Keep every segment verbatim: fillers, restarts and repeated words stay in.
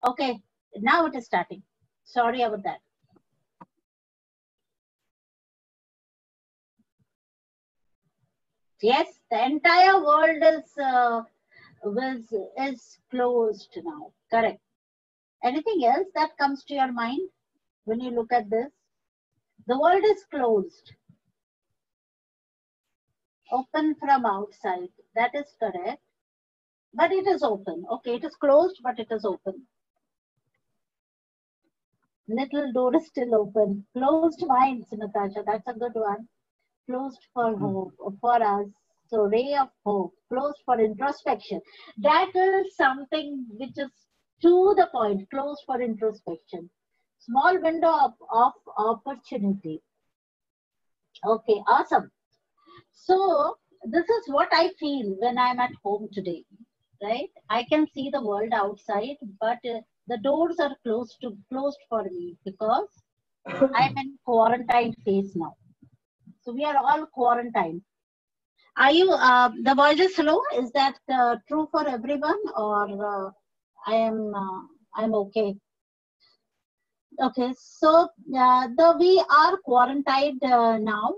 Okay, now it is starting. Sorry about that. Yes, the entire world is uh, was, is closed now. Correct. Anything else that comes to your mind when you look at this? The world is closed. Open from outside. That is correct. But it is open. Okay, it is closed, but it is open. Little door is still open. Closed minds, Natasha. That's a good one. Closed for hope, for us. So ray of hope. Closed for introspection. That is something which is to the point. Closed for introspection. Small window of, of opportunity. Okay, awesome. So this is what I feel when I'm at home today, right? I can see the world outside, but uh, the doors are closed to closed for me because I'm in quarantine phase now. So we are all quarantined. Are you? Uh, the voice is slow. Is that uh, true for everyone, or uh, I am? Uh, I'm okay. Okay. So uh, the we are quarantined uh, now,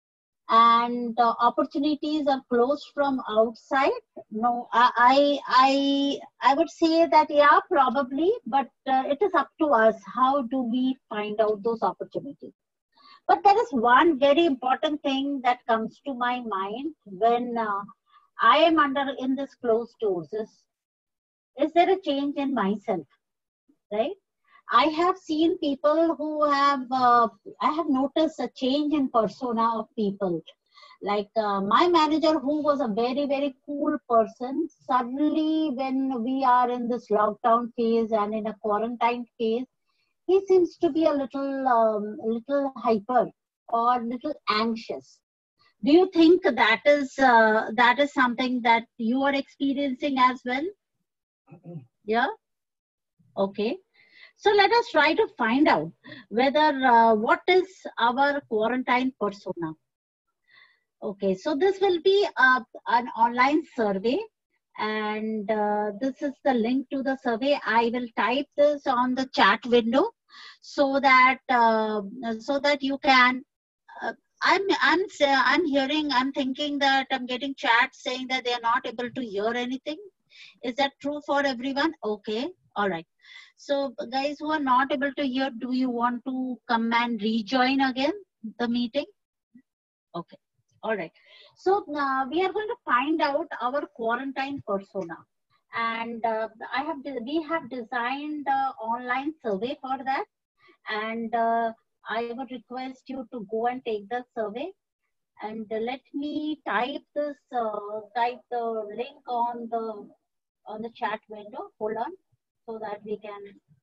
and uh, opportunities are closed from outside. No, I, I, I, I would say that yeah, probably, but uh, it is up to us. How do we find out those opportunities? But there is one very important thing that comes to my mind when uh, I am under in this closed doors. Is, is there a change in myself, right? I have seen people who have, uh, I have noticed a change in persona of people. Like uh, my manager, who was a very, very cool person, suddenly when we are in this lockdown phase and in a quarantine phase, he seems to be a little, um, little hyper or little anxious. Do you think that is uh, that is something that you are experiencing as well? Yeah. Okay. So let us try to find out whether uh, what is our quarantine persona. Okay, so this will be uh, an online survey, and uh, this is the link to the survey. I will type this on the chat window so that uh, so that you can. Uh, I'm I'm sa- I'm hearing. I'm thinking that I'm getting chats saying that they are not able to hear anything. Is that true for everyone? Okay, all right. So guys who are not able to hear, do you want to come and rejoin again the meeting? Okay. All right. So uh, we are going to find out our quarantine persona, and uh, I have de- we have designed an online survey for that, and uh, I would request you to go and take the survey. And uh, let me type this uh, type the link on the on the chat window. Hold on, so that we can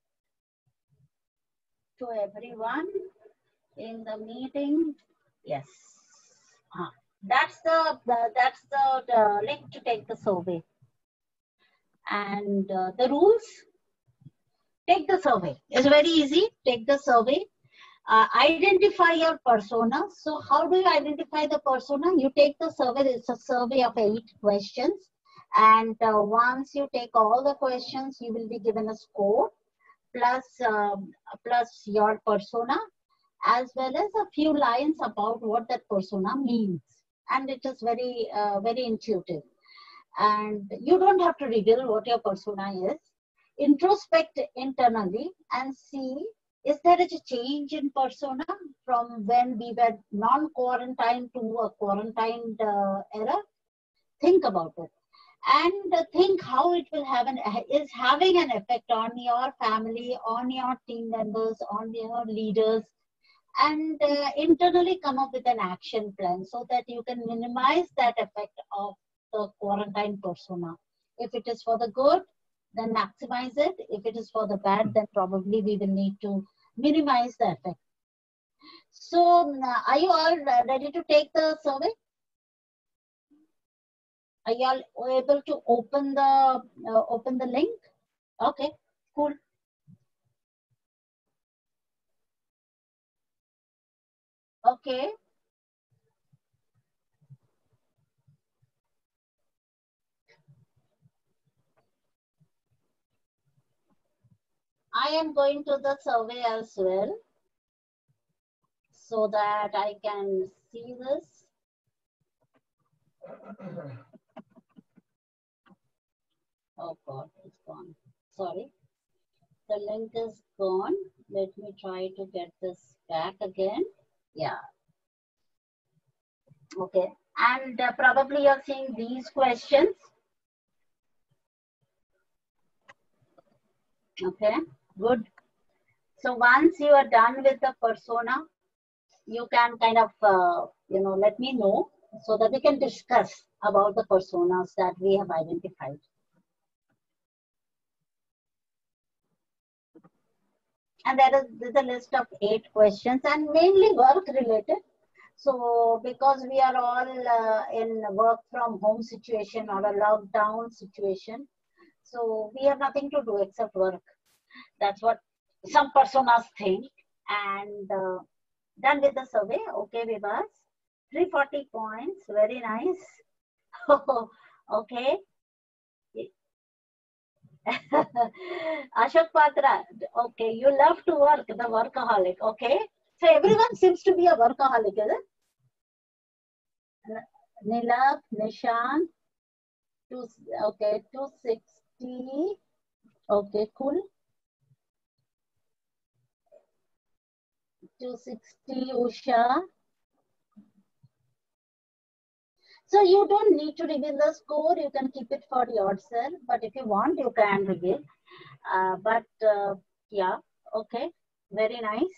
to everyone in the meeting. Yes. Ah, that's the, the that's the, the link to take the survey. And uh, the rules, take the survey. It's very easy. Take the survey. Uh, identify your persona. So how do you identify the persona? You take the survey. It's a survey of eight questions. And uh, once you take all the questions, you will be given a score plus, um, plus your persona, as well as a few lines about what that persona means. And it is very, uh, very intuitive. And you don't have to reveal what your persona is. Introspect internally and see, is there a change in persona from when we were non-quarantined to a quarantined uh, era? Think about it. And uh, think how it will have an, is having an effect on your family, on your team members, on your leaders, and uh, internally come up with an action plan so that you can minimize that effect of the quarantine persona. If it is for the good, then maximize it. If it is for the bad, then probably we will need to minimize the effect. So uh, are you all ready to take the survey? Are you all able to open the uh, open the link? Okay, cool. Okay. I am going to the survey as well, so that I can see this. Oh God, it's gone. Sorry. The link is gone. Let me try to get this back again. Yeah. Okay. And uh, probably you're seeing these questions. Okay. Good. So once you are done with the persona, you can kind of, uh, you know, let me know so that we can discuss about the personas that we have identified. And there is there's a list of eight questions and mainly work related. So because we are all uh, in work from home situation or a lockdown situation, so we have nothing to do except work. That's what some personas think. And uh, done with the survey. Okay, Vibhas. three hundred forty points. Very nice. Okay. Ashok Patra. Okay, you love to work, the workaholic. Okay. So everyone seems to be a workaholic, is it? Nilak, Nishan, two, okay, two sixty. Okay, cool. two sixty, Usha. So you don't need to reveal the score. You can keep it for yourself. But if you want, you can reveal. Uh, but uh, yeah, okay, very nice.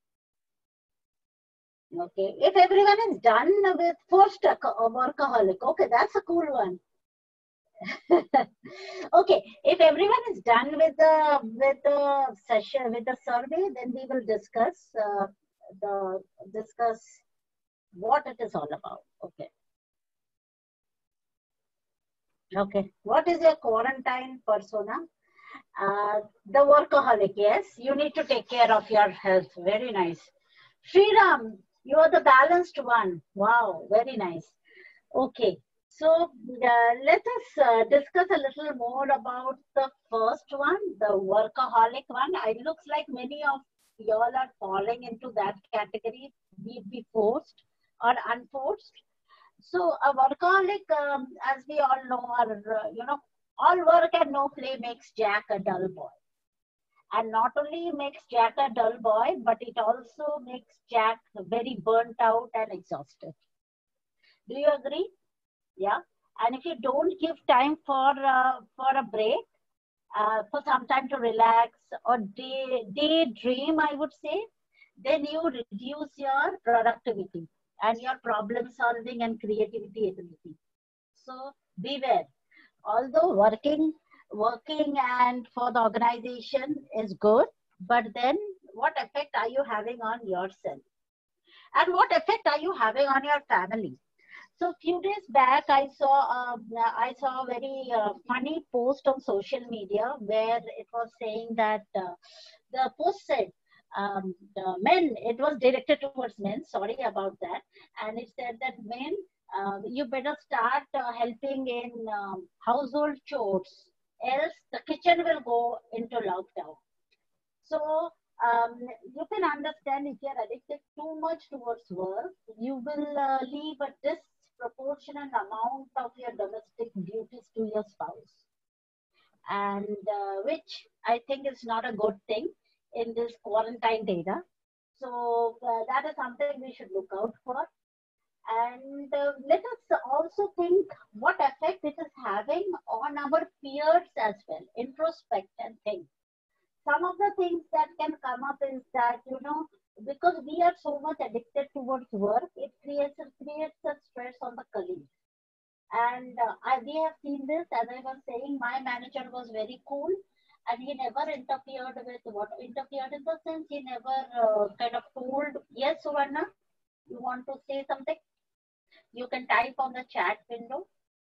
Okay, if everyone is done with first workaholic, okay, that's a cool one. Okay, if everyone is done with the with the session with the survey, then we will discuss uh, the discuss what it is all about. Okay. Okay. What is your quarantine persona? Uh, the workaholic. Yes, you need to take care of your health. Very nice. Sriram, you are the balanced one. Wow, very nice. Okay. So uh, let us uh, discuss a little more about the first one, the workaholic one. It looks like many of y'all are falling into that category, be, be forced or unforced. So a workaholic, um, as we all know, are, uh, you know, all work and no play makes Jack a dull boy. And not only makes Jack a dull boy, but it also makes Jack very burnt out and exhausted. Do you agree? Yeah. And if you don't give time for uh, for a break, uh, for some time to relax or day daydream, I would say, then you reduce your productivity and your problem solving and creativity ability. So beware. Although working working and for the organization is good, but then what effect are you having on yourself? And what effect are you having on your family? So a few days back, I saw uh, I saw a very uh, funny post on social media where it was saying that uh, the post said um, the men. It was directed towards men. Sorry about that. And it said that men, uh, you better start uh, helping in um, household chores, else the kitchen will go into lockdown. So um, you can understand if you're addicted too much towards work, you will uh, leave a disproportionate amount of your domestic duties to your spouse, and uh, which I think is not a good thing in this quarantine data. So uh, that is something we should look out for. And uh, let us also think what effect it is having on our peers as well. Introspect and think. Some of the things that can come up is that, you know, because we are so much addicted towards work, it creates a, creates a stress on the colleagues. And uh, I, we have seen this, as I was saying, my manager was very cool and he never interfered with what interfered in the sense he never uh, kind of told, yes, Suvarna, you want to say something? You can type on the chat window.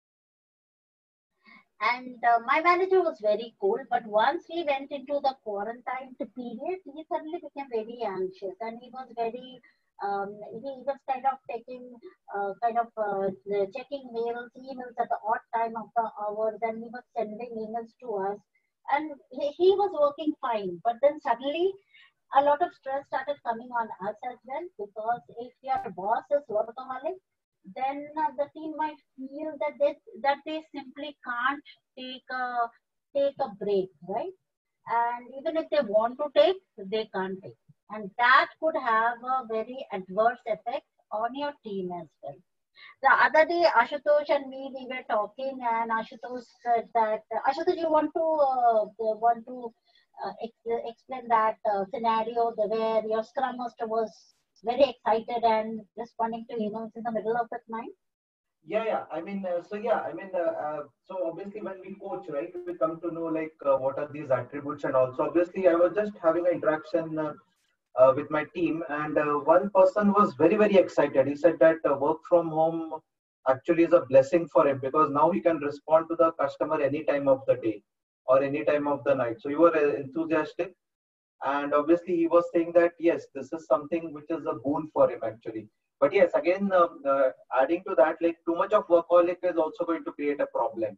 And uh, my manager was very cool, but once we went into the quarantine period, he suddenly became very anxious and he was very, um, he was kind of taking, uh, kind of uh, checking mails, emails at the odd time of the hour. Then he was sending emails to us. and he, he was working fine. But then suddenly a lot of stress started coming on us as well, because if your boss is workaholic, then uh, the team might feel that they that they simply can't take a take a break, right? And even if they want to take, they can't take, and that could have a very adverse effect on your team as well. The other day, Ashutosh and me, we were talking, and Ashutosh said that, Ashutosh, you want to uh, want to uh, ex- explain that uh, scenario the, where your Scrum Master was very excited and responding to emails in the middle of that night? Yeah, yeah. I mean, uh, so yeah, I mean, uh, uh, so obviously when we coach, right, we come to know like uh, what are these attributes, and also obviously I was just having an interaction uh, uh, with my team, and uh, one person was very very excited. He said that uh, work from home actually is a blessing for him, because now he can respond to the customer any time of the day or any time of the night. So you were uh, enthusiastic, and obviously he was saying that yes, this is something which is a boon for him actually. But yes, again, um, uh, adding to that, like too much of workaholic is also going to create a problem.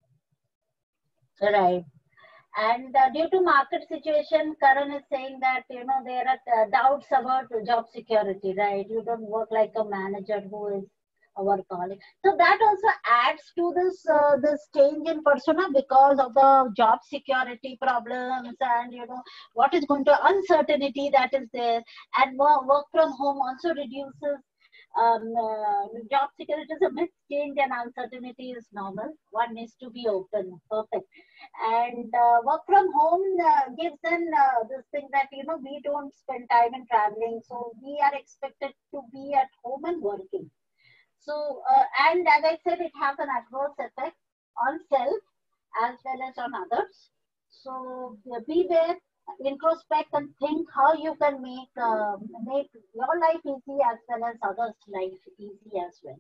Right. And uh, due to market situation, Karan is saying that, you know, there are uh, doubts about job security, right? You don't work like a manager who is a workaholic. So that also adds to this uh, this change in persona, because of the job security problems, and you know what is going to uncertainty that is there, and work, work from home also reduces um, uh, job security is a bit change, and uncertainty is normal. One needs to be open, perfect. And uh, work from home uh, gives in uh, this thing that, you know, we don't spend time in traveling, so we are expected to be at home and working. So, uh, and as I said, it has an adverse effect on self as well as on others. So, uh, be there, introspect, and think how you can make uh, make your life easy as well as others' life easy as well.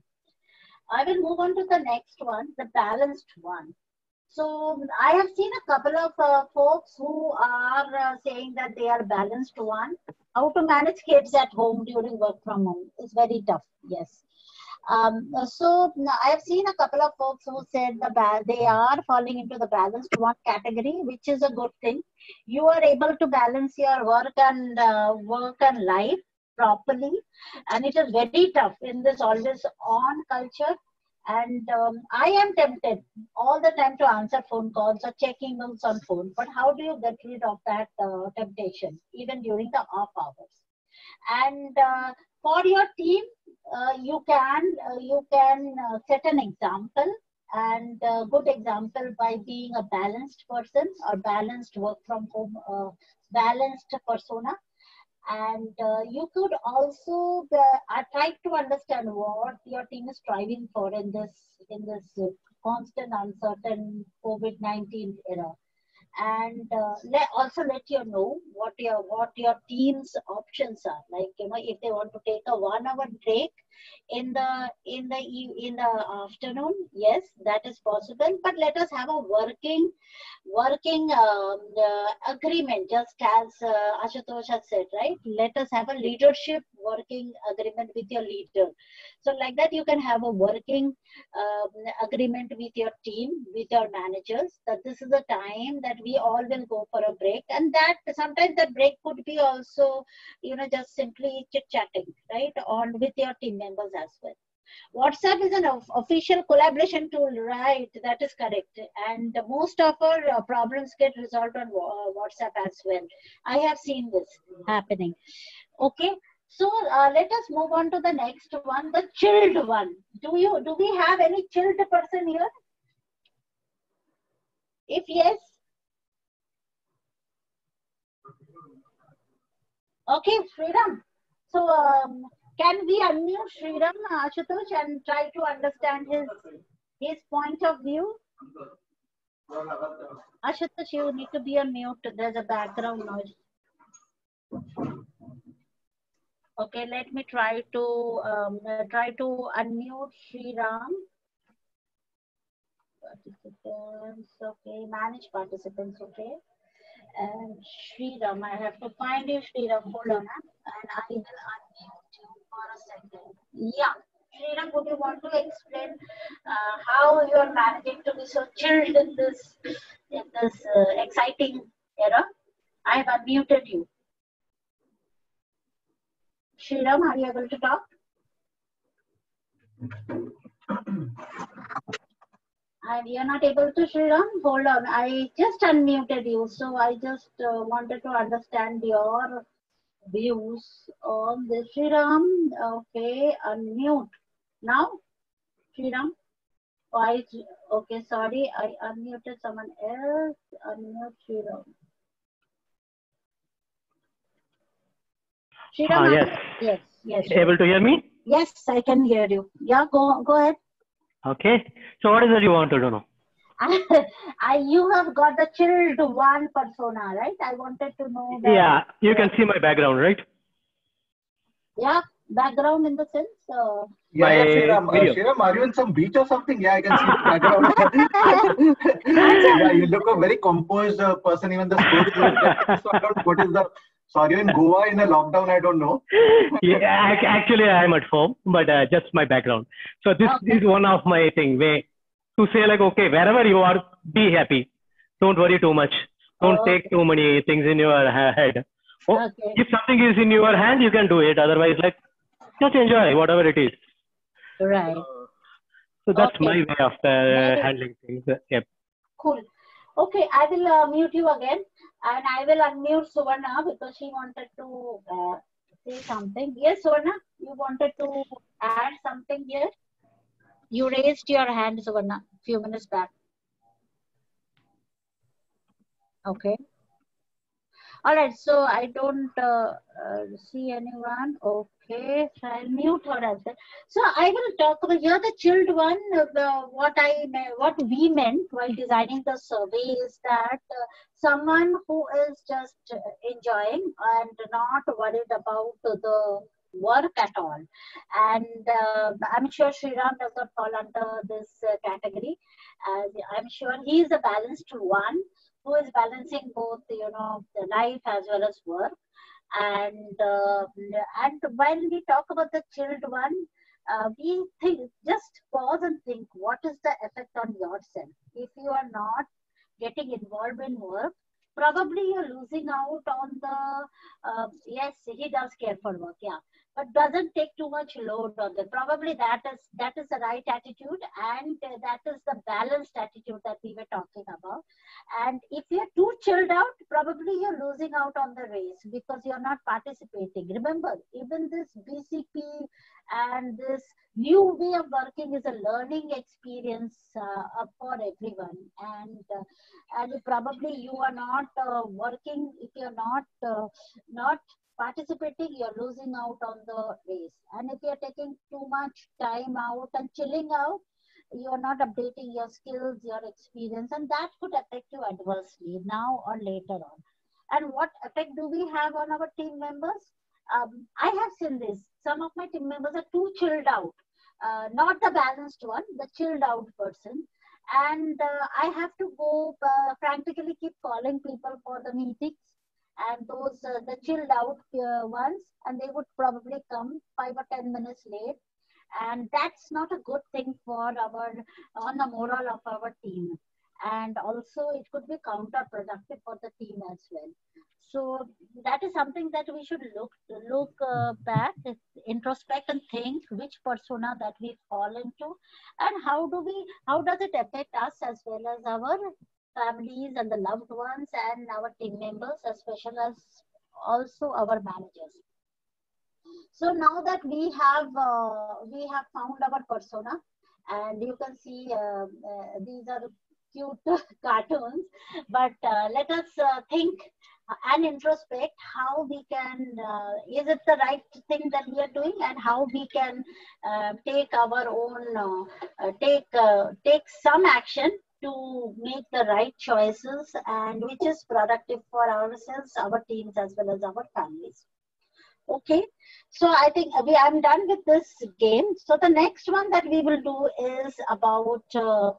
I will move on to the next one, the balanced one. So I have seen a couple of uh, folks who are uh, saying that they are balanced one. How to manage kids at home during work from home is very tough. Yes. Um, so I have seen a couple of folks who said the ba- they are falling into the balanced one category, which is a good thing. You are able to balance your work and uh, work and life properly, and it is very tough in this always on culture. And um, I am tempted all the time to answer phone calls or check emails on phone. But how do you get rid of that uh, temptation, even during the off hours? And uh, for your team, uh, you can uh, you can uh, set an example, and a good example by being a balanced person or balanced work from home, uh, balanced persona. And uh, you could also uh, I try to understand what your team is striving for in this in this uh, constant uncertain COVID nineteen era, and uh, let, also let you know what your what your team's options are. Like, you know, if they want to take a one hour break in the in the e- in the afternoon, yes, that is possible. But let us have a working working um, uh, agreement, just as uh, Ashutosh has said, right? Let us have a leadership working agreement with your leader. So like that, you can have a working um, agreement with your team, with your managers, that this is the time that we all will go for a break, and that sometimes that break could be also, you know, just simply chit chatting, right, on with your team members as well. WhatsApp is an of- official collaboration tool, right? That is correct. And most of our uh, problems get resolved on uh, WhatsApp as well. I have seen this happening. Okay. So uh, let us move on to the next one, the chilled one. Do you do we have any chilled person here? If yes, okay, Sriram. So um, can we unmute Sriram uh, Ashutosh and try to understand his his point of view? Ashutosh, you need to be on mute. There's a background noise. Okay, let me try to um, uh, try to unmute Sriram. Participants, okay, manage participants, okay. And Sriram, I have to find you, Sriram. Hold on, huh? And I will unmute you for a second. Yeah. Sriram, would you want to explain uh, how you are managing to be so chilled in this in this uh, exciting era? I have unmuted you. Sriram, are you able to talk? And you're not able to, Sriram? Hold on. I just unmuted you. So I just uh, wanted to understand your views on this. Sriram, okay, unmute. Now, Sriram? Oh, I, okay, sorry. I unmuted someone else. Unmute Sriram. Sriram, Ah, yes. Yes, yes. Able to hear me? Yes, I can hear you. Yeah, go, go ahead. Okay. So what is it you want to do now? I, you have got the chilled one persona, right? I wanted to know that. Yeah, you can see my background, right? Yeah, background in the sense. Uh, Yeah, My yeah, Sriram, uh, video. Sriram, are you in some beach or something? Yeah, I can see the background. Yeah, you look a very composed uh, person. Even the score is very good. So I don't know what is the. So are you in Goa in a lockdown? I don't know. Yeah, ac- actually I'm at home, but uh, just my background. So this Okay. is one of my thing way to say like, okay, wherever you are, be happy. Don't worry too much. Don't Oh, take too many things in your ha- head. Oh, Okay. if something is in your hand, you can do it. Otherwise, like, just enjoy whatever it is. Right. So that's Okay. my way of uh, That is- handling things. Yep. Cool. Okay, I will uh, mute you again, and I will unmute Suvarna because she wanted to uh, say something. Yes, Suvarna, you wanted to add something here. You raised your hand, Suvarna, few minutes back. Okay. All right. So I don't uh, uh, see anyone. Okay. So I'll mute her as well. So I will talk about here the chilled one. Uh, the, what I me- what we meant while designing the survey is that uh, someone who is just uh, enjoying and not worried about the work at all. And uh, I'm sure Sriram does not fall under this uh, category. As I'm sure he is a balanced one who is balancing both, you know, the life as well as work. And uh, and while we talk about the chilled one, uh, we think just pause and think what is the effect on yourself if you are not getting involved in work. Probably you're losing out on the uh, yes, he does care for work, yeah, but doesn't take too much load on them. Probably that is that is the right attitude, and uh, that is the balanced attitude that we were talking about. And if you're too chilled out, probably you're losing out on the race because you're not participating. Remember, even this B C P and this new way of working is a learning experience uh, for everyone. And uh, and probably you are not uh, working if you're not uh, not participating, you're losing out on the race. And if you're taking too much time out and chilling out, you're not updating your skills, your experience, and that could affect you adversely now or later on. And what effect do we have on our team members? Um, I have seen this. Some of my team members are too chilled out, uh, not the balanced one, the chilled out person. And uh, I have to go uh, frantically keep calling people for the meetings, and those uh, the chilled out uh, ones, and they would probably come five or ten minutes late, and that's not a good thing for our on the morale of our team, and also it could be counterproductive for the team as well. So that is something that we should look look uh, back, introspect, and think which persona that we fall into, and how do we how does it affect us as well as our families and the loved ones and our team members, as well as also our managers. So now that we have uh, we have found our persona, and you can see uh, uh, these are cute cartoons, but uh, let us uh, think and introspect how we can uh, is it the right thing that we are doing, and how we can uh, take our own uh, uh, take uh, take some action to make the right choices, and which is productive for ourselves, our teams, as well as our families. Okay, so I think we I'm done with this game. So the next one that we will do is about uh,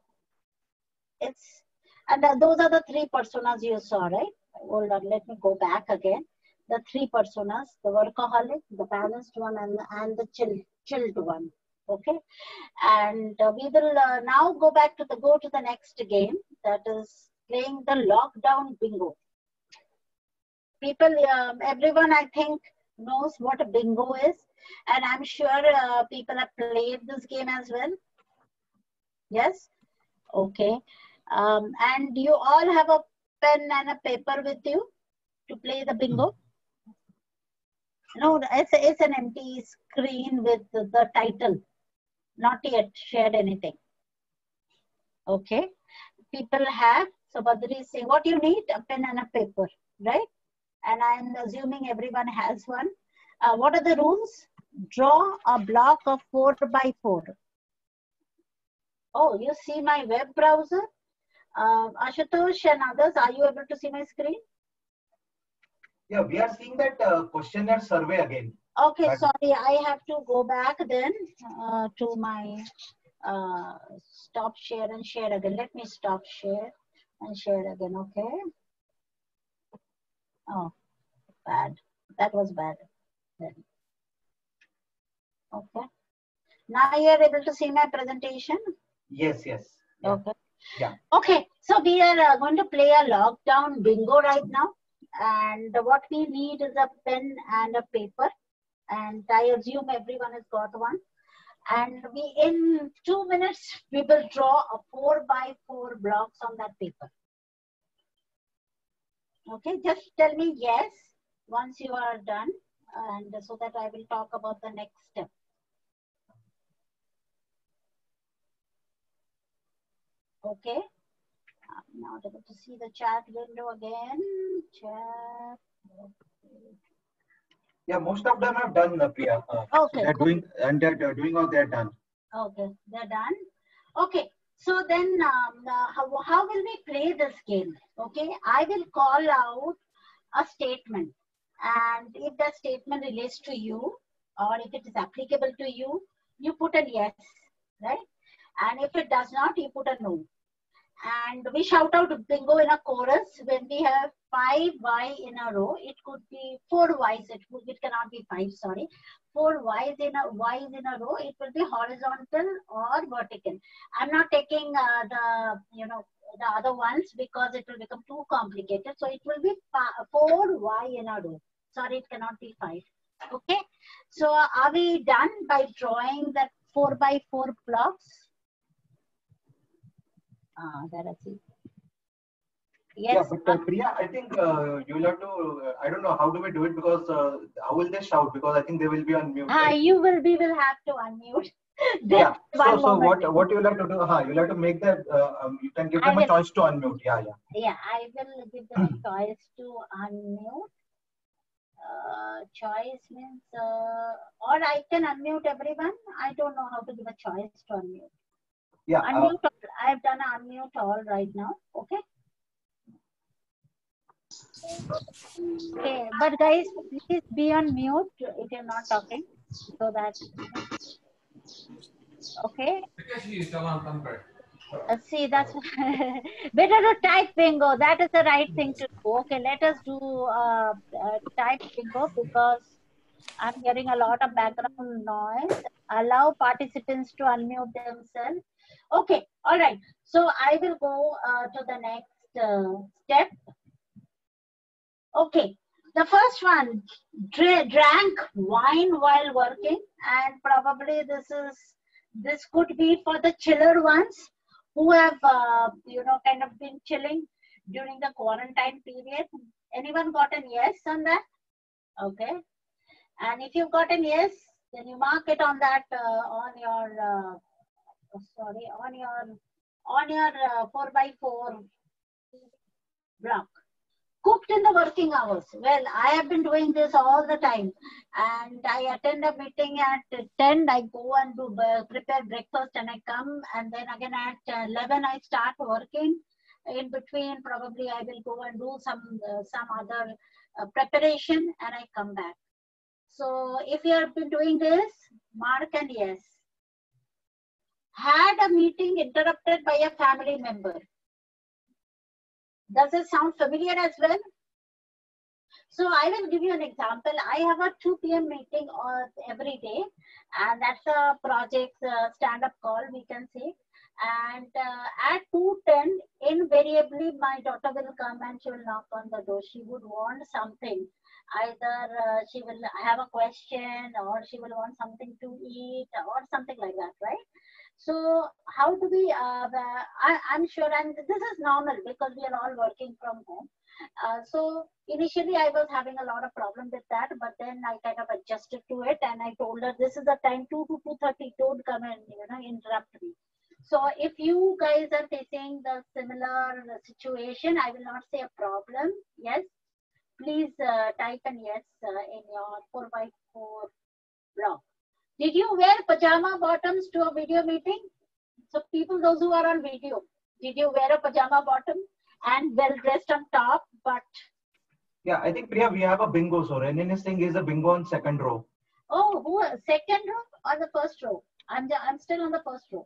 it's and uh, those are the three personas you saw, right? Hold on, let me go back again. The three personas: the workaholic, the balanced one, and and the chill chilled one. Okay, and uh, we will uh, now go back to the go to the next game, that is playing the lockdown bingo. People, um, everyone I think knows what a bingo is, and I'm sure uh, people have played this game as well. Yes, okay, um, and you all have a pen and a paper with you to play the bingo. No, it's, it's an empty screen with the, the title. Not yet shared anything. Okay. People have, so Badri is saying, what you need? A pen and a paper, right? And I'm assuming everyone has one. Uh, what are the rules? Draw a block of four by four. Oh, you see my web browser? Uh, Ashutosh and others, are you able to see my screen? Yeah, we are seeing that uh, questionnaire survey again. Okay, That... sorry, I have to go back then uh, to my uh, stop share and share again. Let me stop share and share again, okay? Oh, bad. That was bad. Then. Okay. Now you are able to see my presentation? Yes, yes. Yeah. Okay. Yeah. Okay, so we are uh, going to play a lockdown bingo right now. And what we need is a pen and a paper. And I assume everyone has got one. And we, in two minutes, we will draw a four by four blocks on that paper. Okay, just tell me yes once you are done, and so that I will talk about the next step. Okay, I'm not able to see the chat window again. Chat. Okay. Yeah, most of them have done, uh, Priya. Uh, okay, so they're cool. doing, and they're doing all they're done. Okay, they're done. Okay, so then um, uh, how, how will we play this game? Okay, I will call out a statement, and if that statement relates to you or if it is applicable to you, you put a yes, right? And if it does not, you put a no. And we shout out bingo in a chorus when we have five Y in a row. It could be four Ys. It, could, it cannot be five, sorry. Four Ys in a Ys in a row. It will be horizontal or vertical. I'm not taking uh, the, you know, the other ones because it will become too complicated. So it will be four Y in a row. Sorry, it cannot be five. Okay. So are we done by drawing that four by four blocks? Ah, there I see. Yes. Yeah, but uh, Priya, I think uh, you'll have to, uh, I don't know, how do we do it? Because uh, how will they shout? Because I think they will be on mute. Ah, right? you will, we will have to unmute. Yeah, so, so what, what you'll have to do, uh, you'll have to make that, uh, um, you can give them will, a choice to unmute. Yeah, yeah. Yeah, I will give them a choice to unmute. Uh, choice means, uh, or I can unmute everyone. I don't know how to give a choice to unmute. Yeah. Unmute Uh, all. I've done an unmute all right now. Okay. Okay, but guys, please be on mute if you're not talking, so that. Okay. Uh, see, that's better to type bingo. That is the right thing to do. Okay, let us do uh, uh, type bingo because I'm hearing a lot of background noise. Allow participants to unmute themselves. Okay, all right. So I will go uh, to the next uh, step. Okay, the first one, drank wine while working, and probably this is this could be for the chiller ones who have uh, you know kind of been chilling during the quarantine period. Anyone got an yes on that? Okay, and if you've got an yes, then you mark it on that uh, on your uh, oh, sorry on your on your uh, four by four block. Cooked in the working hours. Well, I have been doing this all the time, and I attend a meeting at ten. I go and do uh, prepare breakfast, and I come, and then again at eleven I start working. In between, probably I will go and do some uh, some other uh, preparation, and I come back. So if you have been doing this, mark and yes. Had a meeting interrupted by a family member. Does it sound familiar as well? So I will give you an example. I have a two p m meeting uh, every day, and that's a project uh, stand-up call, we can say. And uh, at two ten, invariably, my daughter will come and she will knock on the door. She would want something. Either uh, she will have a question, or she will want something to eat, or something like that, right? So how do we, uh, uh, I, I'm sure, and this is normal because we are all working from home. Uh, so initially I was having a lot of problem with that, but then I kind of adjusted to it, and I told her this is the time, two to two thirty, don't come and you know interrupt me. So if you guys are facing the similar situation, I will not say a problem. Yes, please uh, type an yes uh, in your four by four blog. Did you wear pajama bottoms to a video meeting? So people, those who are on video, did you wear a pajama bottom and well dressed on top? But yeah, I think Priya, we have a bingo. So Renin is saying is a bingo on second row. Oh, who second row or the first row? I'm the, I'm still on the first row.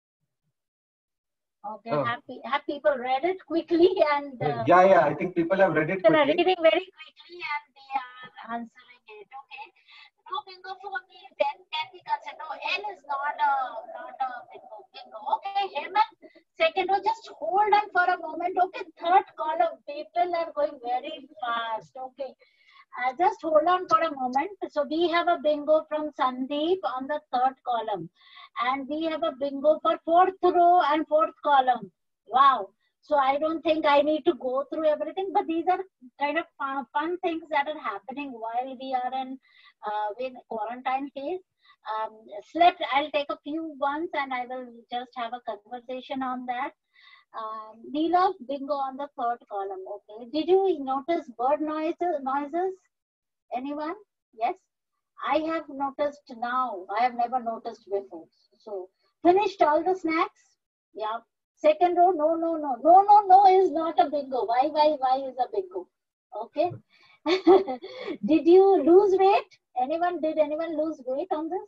Okay, oh. have, have people read it quickly and uh, yeah, yeah. I think people have read it quickly. Are reading very quickly and they are answering it. Okay. No bingo for me, then can be considered. No, N is not a not a bingo. Bingo. Okay, Hemant, second row, just hold on for a moment. Okay, third column, people are going very fast. Okay, uh, just hold on for a moment. So we have a bingo from Sandeep on the third column, and we have a bingo for fourth row and fourth column. Wow. So I don't think I need to go through everything, but these are kind of fun, fun things that are happening while we are in, uh, in quarantine phase. Um, slept, I'll take a few ones and I will just have a conversation on that. Um, Neela, bingo on the third column. Okay. Did you notice bird noises? Noises? Anyone? Yes. I have noticed now. I have never noticed before. So finished all the snacks? Yeah. Second row, no, no, no, no, no, no is not a bingo. Why, why, why is a bingo? Okay. Did you lose weight? Anyone, did anyone lose weight on this?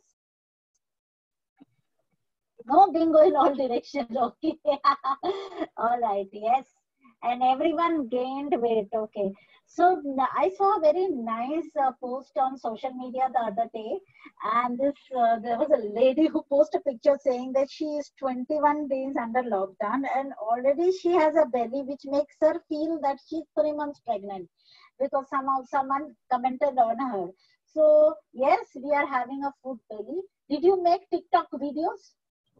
No bingo in all directions. Okay. All right. Yes. And everyone gained weight. Okay. So I saw a very nice uh, post on social media the other day, and this uh, there was a lady who posted a picture saying that she is twenty-one days under lockdown and already she has a belly, which makes her feel that she's three months pregnant because somehow someone commented on her. So yes, we are having a food belly. Did you make TikTok videos?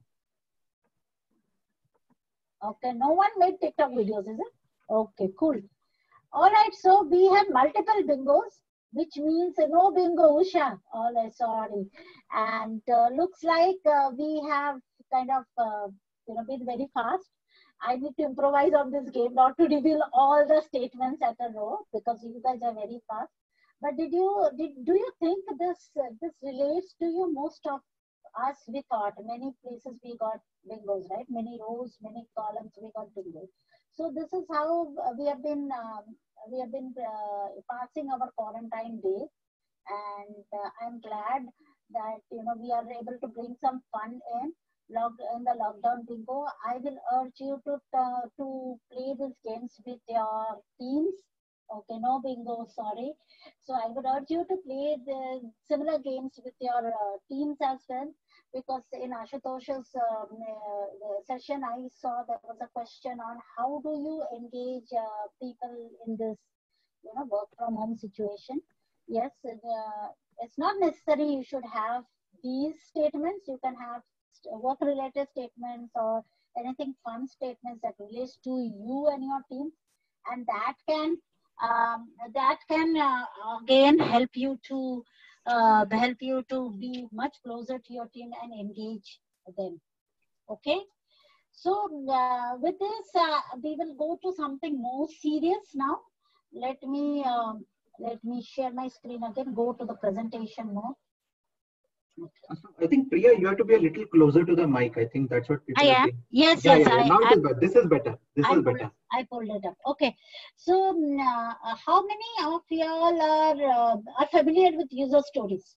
Okay, no one made TikTok videos, is it? Okay, cool. All right, so we have multiple bingos, which means uh, no bingo, Usha. All right, sorry. And uh, looks like uh, we have kind of uh, you know been very fast. I need to improvise on this game, not to reveal all the statements at a row because you guys are very fast. But did you did do you think this uh, this relates to you? Most of us, we thought many places we got bingos, right? Many rows, many columns, we got bingos. So this is how we have been um, we have been uh, passing our quarantine days, and uh, I'm glad that you know we are able to bring some fun in log in the lockdown bingo. I will urge you to uh, to play these games with your teams. Okay, no bingo, sorry. So I would urge you to play the similar games with your uh, teams as well. Because in Ashutosh's um, uh, session, I saw there was a question on how do you engage uh, people in this, you know, work from home situation. Yes, uh, it's not necessary you should have these statements. You can have work-related statements or anything fun statements that relates to you and your team, and that can um, that can uh, again help you to. Uh, help you to be much closer to your team and engage them. Okay. So uh, with this, uh, we will go to something more serious now. Let me um, let me share my screen again. Go to the presentation mode. Okay. I think Priya, you have to be a little closer to the mic. I think that's what people I are am. saying. Yes, yeah, yes. Yeah, yeah. I, now I, it is better. This is better. This I is pulled, better. I pulled it up. Okay. So uh, how many of y'all are uh, are familiar with user stories?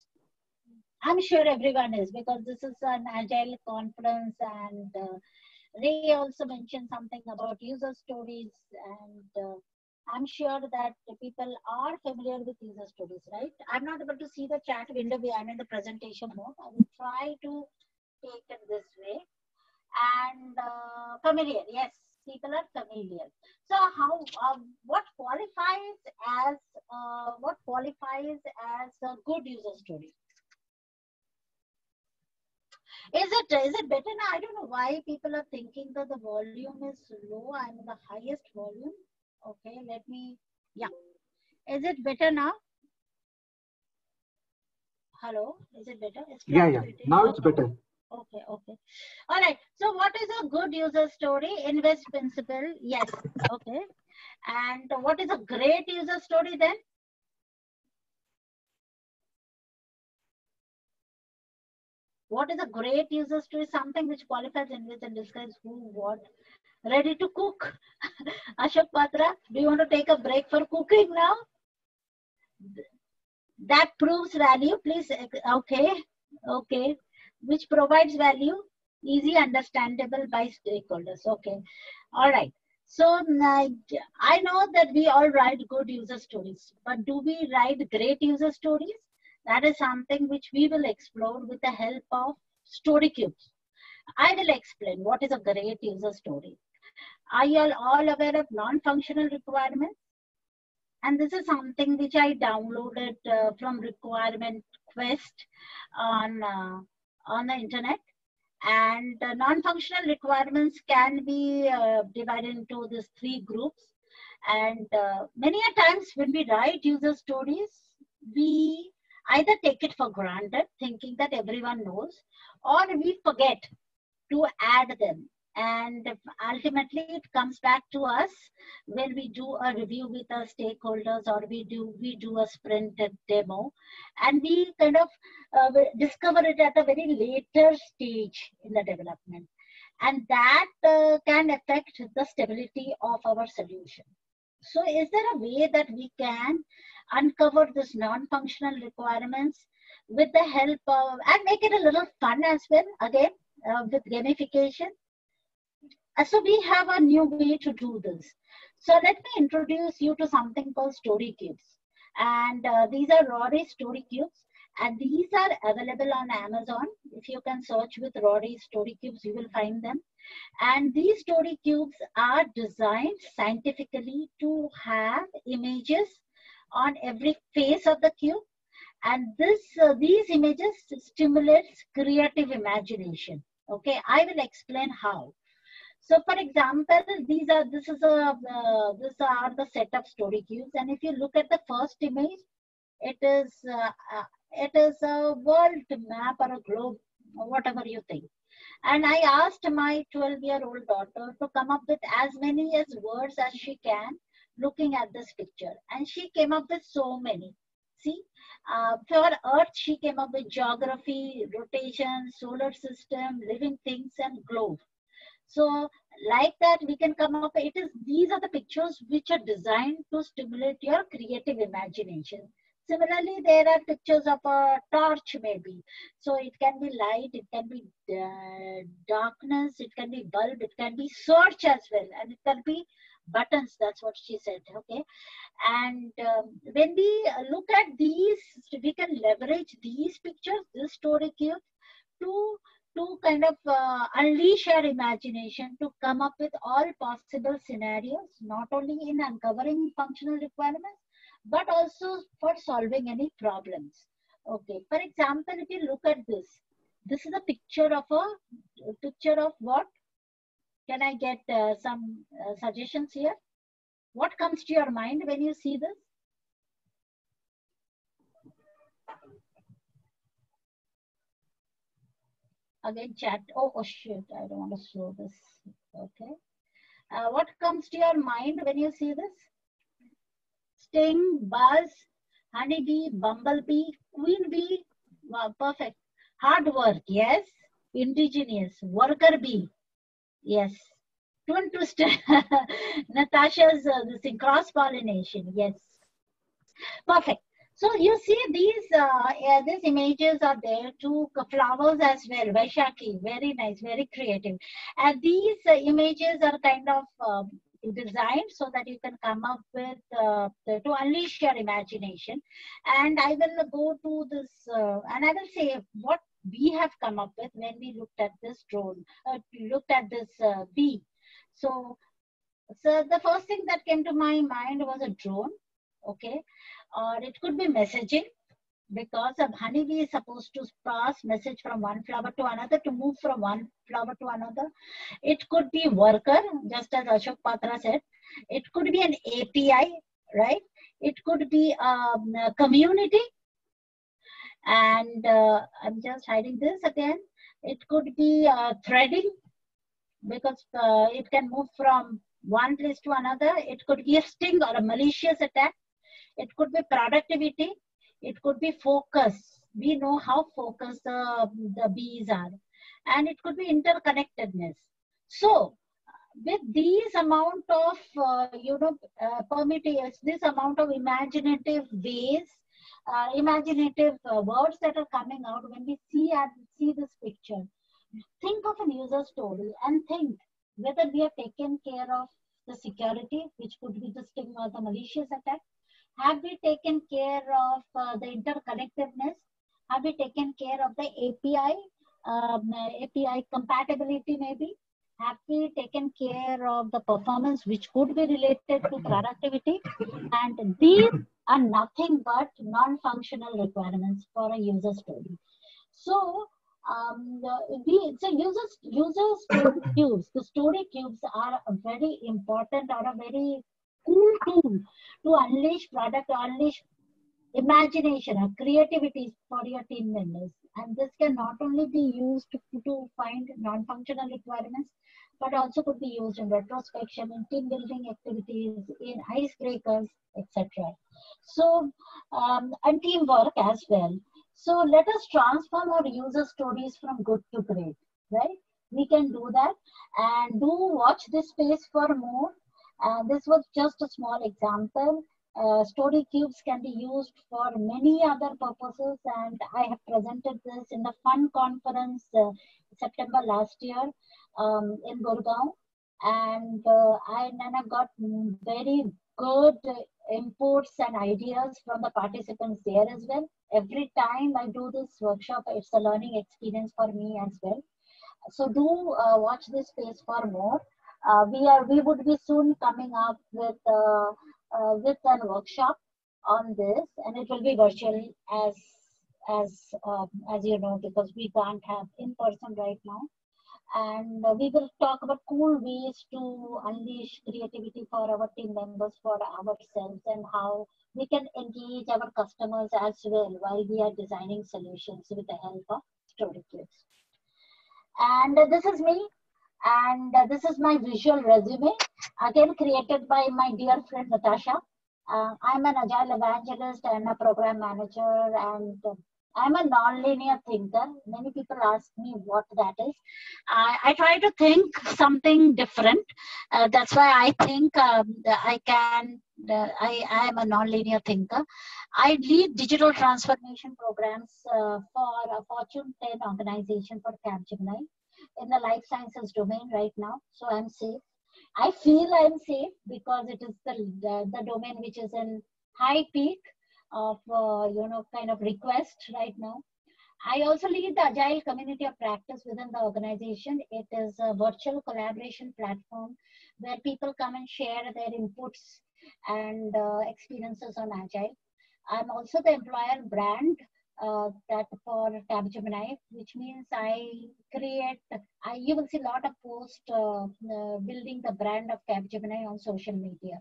I'm sure everyone is because this is an agile conference, and uh, Ray also mentioned something about user stories, and uh, I'm sure that the people are familiar with user stories, right? I'm not able to see the chat window. I'm in the presentation mode. I will try to take it this way. And uh, familiar, yes, people are familiar. So how, uh, what qualifies as, uh, what qualifies as a good user story? Is it, is it better now? I don't know why people are thinking that the volume is low. I'm in the highest volume. Okay, let me, yeah. Is it better now? Hello, is it better? It's yeah, yeah. Now it's okay. better. Okay, okay. All right. So what is a good user story? Invest principle. Yes. Okay. And what is a great user story then? What is a great user story? Something which qualifies, invest, and describes who, what. Ready to cook? Ashok Patra, do you want to take a break for cooking now? That proves value, please. Okay. Okay. Which provides value? Easy, understandable by stakeholders. Okay. All right. So uh, I know that we all write good user stories, but do we write great user stories? That is something which we will explore with the help of story cubes. I will explain what is a great user story. Are you all, all aware of non-functional requirements? And this is something which I downloaded uh, from Requirement Quest on, uh, on the internet. And uh, non-functional requirements can be uh, divided into these three groups. And uh, many a times when we write user stories, we either take it for granted, thinking that everyone knows, or we forget to add them. And ultimately, it comes back to us when we do a review with our stakeholders, or we do we do a sprint demo, and we kind of uh, discover it at a very later stage in the development, and that uh, can affect the stability of our solution. So, is there a way that we can uncover this non-functional requirements with the help of, and make it a little fun as well? Again, uh, with gamification. So we have a new way to do this. So let me introduce you to something called story cubes. And uh, these are Rory story cubes. And these are available on Amazon. If you can search with Rory story cubes, you will find them. And these story cubes are designed scientifically to have images on every face of the cube. And this, uh, these images stimulates creative imagination. Okay, I will explain how. So, for example, these are this is a uh, these are the set of story cubes, and if you look at the first image, it is uh, uh, it is a world map or a globe, whatever you think. And I asked my twelve-year-old daughter to come up with as many as words as she can, looking at this picture, and she came up with so many. See, uh, for Earth, she came up with geography, rotation, solar system, living things, and globe. So like that, we can come up, it is, these are the pictures which are designed to stimulate your creative imagination. Similarly, there are pictures of a torch maybe. So it can be light, it can be uh, darkness, it can be bulb, it can be search as well. And it can be buttons, that's what she said, okay. And um, when we look at these, we can leverage these pictures, this story cube, to to kind of uh, unleash our imagination to come up with all possible scenarios, not only in uncovering functional requirements, but also for solving any problems. Okay, for example, if you look at this, this is a picture of a, a picture of what? Can I get uh, some uh, suggestions here? What comes to your mind when you see this? Again, chat. Oh, oh shit, I don't want to show this. Okay. Uh, what comes to your mind when you see this? Sting, buzz, honeybee, bumblebee, queen bee. Wow, perfect. Hard work, yes. Indigenous, worker bee, yes. Twin twister, Natasha's uh, this thing, cross pollination, yes. Perfect. So you see these uh, yeah, these images are there too, flowers as well, Vaishaki, very nice, very creative. And these uh, images are kind of uh, designed so that you can come up with, uh, the, to unleash your imagination. And I will go to this, uh, and I will say what we have come up with when we looked at this drone, uh, looked at this uh, bee. So, so the first thing that came to my mind was a drone, okay? Or it could be messaging, because a honeybee is supposed to pass message from one flower to another, to move from one flower to another. It could be worker, just as Ashok Patra said. It could be an A P I, right? It could be um, a community. And uh, I'm just hiding this again. It could be uh, threading, because uh, it can move from one place to another. It could be a sting or a malicious attack. It could be productivity. It could be focus. We know how focused the, the bees are. And it could be interconnectedness. So, with these amount of, uh, you know, uh, permutations, this amount of imaginative ways, uh, imaginative uh, words that are coming out when we see and see this picture, think of a user story and think whether we have taken care of the security, which could be the sting or the malicious attack. Have we taken care of uh, the interconnectedness? Have we taken care of the A P I, um, A P I compatibility maybe? Have we taken care of the performance, which could be related to productivity? And these are nothing but non-functional requirements for a user story. So, um, the, we, so users, user story cubes, the story cubes are a very important or a very cool tool to unleash product, to unleash imagination or creativity for your team members. And this can not only be used to, to find non-functional requirements, but also could be used in retrospection, in team building activities, in icebreakers, et cetera. So, um, and teamwork as well. So let us transform our user stories from good to great, right? We can do that, and do watch this space for more. Uh, this was just a small example. Uh, story cubes can be used for many other purposes, and I have presented this in the Fun Conference uh, September last year um, in Gurgaon, and uh, I and I got very good inputs and ideas from the participants there as well. Every time I do this workshop, it's a learning experience for me as well. So do uh, watch this space for more. Uh, we are we would be soon coming up with uh, uh, with a workshop on this, and it will be virtual as as uh, as you know, because we can't have in person right now. And uh, we will talk about cool ways to unleash creativity for our team members, for ourselves, and how we can engage our customers as well while we are designing solutions with the help of story cubes. And uh, this is me. And uh, this is my visual resume, again created by my dear friend Natasha. Uh, I'm an agile evangelist and a program manager, and uh, I'm a non-linear thinker. Many people ask me what that is. I, I try to think something different. Uh, that's why I think um, I can, uh, I, I am a non-linear thinker. I lead digital transformation programs uh, for a Fortune ten organization for Capgemini in the life sciences domain right now. So I'm safe. I feel I'm safe because it is the, the, the domain which is in high peak of, uh, you know, kind of request right now. I also lead the Agile community of practice within the organization. It is a virtual collaboration platform where people come and share their inputs and uh, experiences on Agile. I'm also the employer brand Uh, that for Capgemini, which means I create, I, you will see a lot of posts uh, uh, building the brand of Capgemini on social media.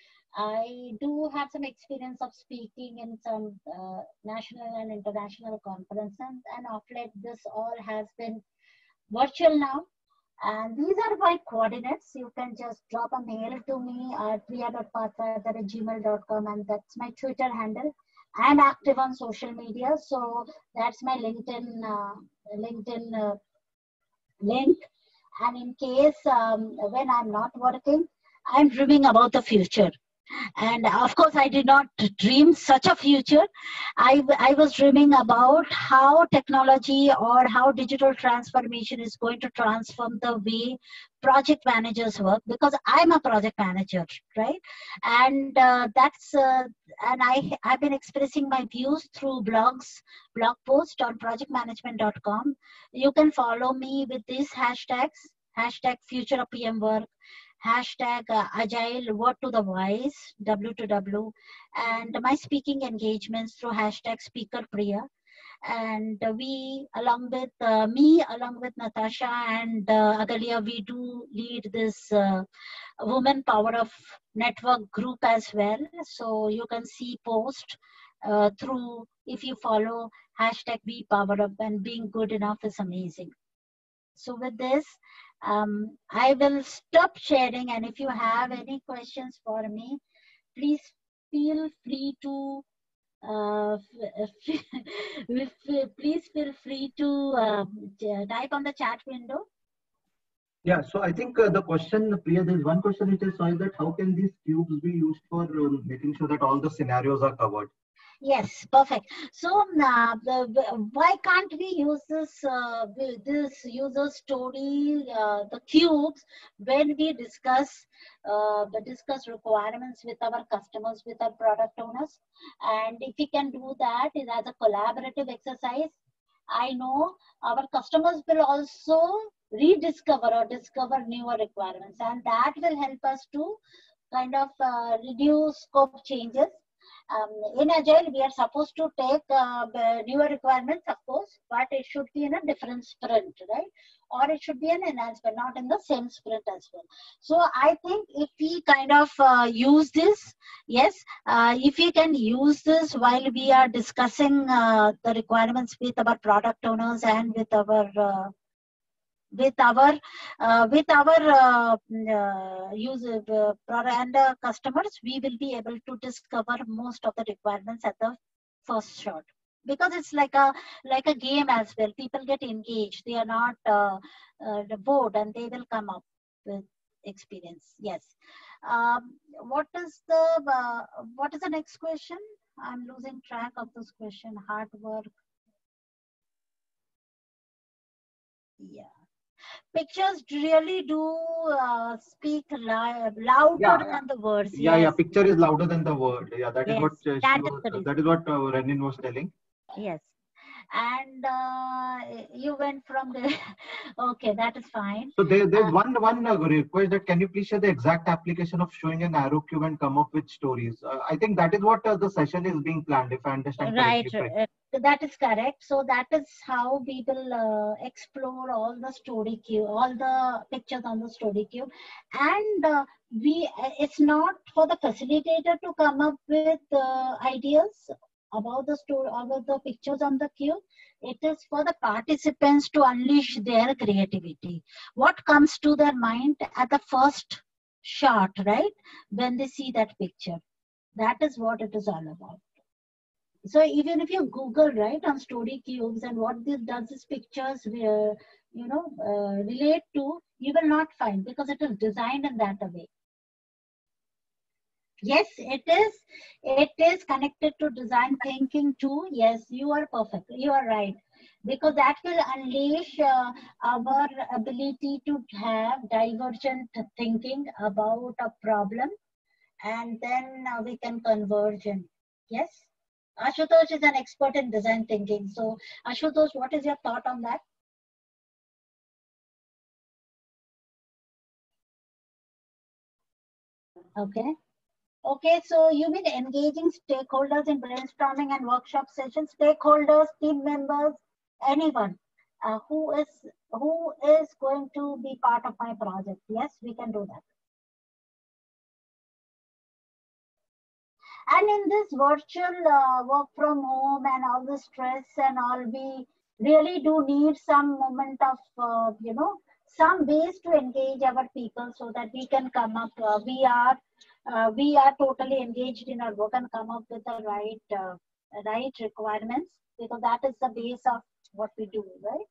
I do have some experience of speaking in some uh, national and international conferences, and of late this all has been virtual now. And these are my coordinates. You can just drop a mail to me at priya dot patra at gmail dot com, and that's my Twitter handle. I'm active on social media, so that's my LinkedIn uh, LinkedIn uh, link. And in case um, when I'm not working, I'm dreaming about the future. And of course, I did not dream such a future. I, I was dreaming about how technology or how digital transformation is going to transform the way project managers work, because I'm a project manager, right? And uh, that's uh, and I I've been expressing my views through blogs, blog posts on project management dot com. You can follow me with these hashtags: hashtag future of P M work, hashtag uh, agile word to the wise, W to W, and my speaking engagements through hashtag speaker Priya. And uh, we, along with uh, me, along with Natasha and uh, Agalia, we do lead this uh, Women Power of Network group as well. So you can see post uh, through, if you follow hashtag Be Power Up, and being good enough is amazing. So with this, um, I will stop sharing, and if you have any questions for me, please feel free to uh, please feel free to uh, type on the chat window. Yeah, so I think uh, the question, Priya, there's one question which I saw, is that how can these cubes be used for um, making sure that all the scenarios are covered? Yes, perfect. So uh, the, the, why can't we use this uh, this user story, uh, the cubes, when we discuss uh, the discuss requirements with our customers, with our product owners? And if we can do that is as a collaborative exercise, I know our customers will also rediscover or discover newer requirements, and that will help us to kind of uh, reduce scope changes. Um, in Agile, we are supposed to take uh, newer requirements, of course, but it should be in a different sprint, right? Or it should be an enhancement, not in the same sprint as well. So I think if we kind of uh, use this, yes, uh, if we can use this while we are discussing uh, the requirements with our product owners and with our uh, with our uh, with our uh, uh, user uh, and uh, customers, we will be able to discover most of the requirements at the first shot, because it's like a like a game as well. People get engaged, they are not uh, uh, bored, and they will come up with experience. Yes. Um, what is the uh, what is the next question? I'm losing track of this question. Hard work. Yeah. Pictures really do uh, speak louder yeah. than the words. Yeah, yes. yeah. Picture is louder than the word. Yeah, that yes. is what uh, that, was, is that is what uh, Renin was telling. Yes. And uh, you went from the okay, that is fine. So there, there's uh, one one uh, request that can you please share the exact application of showing an arrow cube and come up with stories. Uh, I think that is what uh, the session is being planned, if I understand right, correctly. Right, uh, that is correct. So that is how we will uh, explore all the story cube, all the pictures on the story cube, and uh, we. It's not for the facilitator to come up with uh, ideas about the story, about the pictures on the cube. It is for the participants to unleash their creativity. What comes to their mind at the first shot, right? When they see that picture. That is what it is all about. So even if you Google, right, on story cubes and what this does this pictures, uh, you know, uh, relate to, you will not find, because it is designed in that way. Yes, it is. It is connected to design thinking too. Yes, you are perfect. You are right. Because that will unleash uh, our ability to have divergent thinking about a problem, and then uh, we can converge. In. Yes. Ashutosh is an expert in design thinking. So, Ashutosh, what is your thought on that? Okay. Okay, so you mean engaging stakeholders in brainstorming and workshop sessions, stakeholders, team members, anyone uh, who is who is going to be part of my project. Yes, we can do that. And in this virtual uh, work from home and all the stress and all, we really do need some moment of, uh, you know, some ways to engage our people so that we can come up, uh, we are Uh, we are totally engaged in our work and come up with the right uh, right requirements, because that is the base of what we do, right?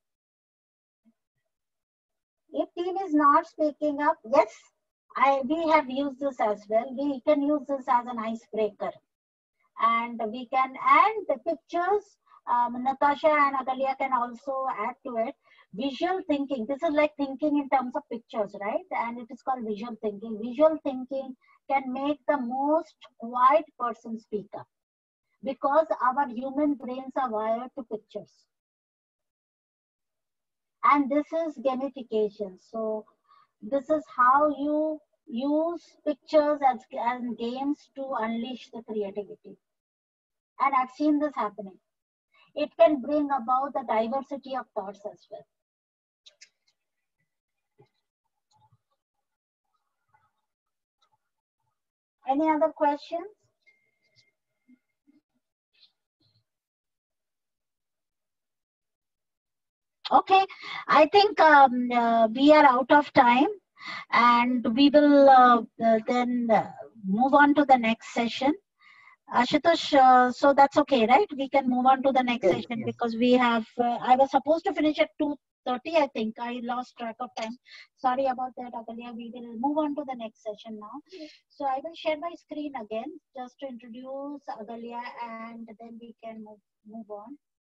If team is not speaking up, yes, I we have used this as well. We can use this as an icebreaker, and we can and the pictures. Um, Natasha and Agalia can also add to it. Visual thinking, this is like thinking in terms of pictures, right? And it is called visual thinking. Visual thinking can make the most quiet person speak up, because our human brains are wired to pictures. And this is gamification. So this is how you use pictures as, as games to unleash the creativity. And I've seen this happening. It can bring about the diversity of thoughts as well. Any other questions? Okay, I think um, uh, we are out of time, and we will uh, uh, then uh, move on to the next session. Ashutosh, uh, so that's okay, right? We can move on to the next Yes, session yes. because we have, uh, I was supposed to finish at two thirty, I think. I lost track of time. Sorry about that, Agalya. We will move on to the next session now. So I will share my screen again just to introduce Agalya, and then we can move, move on.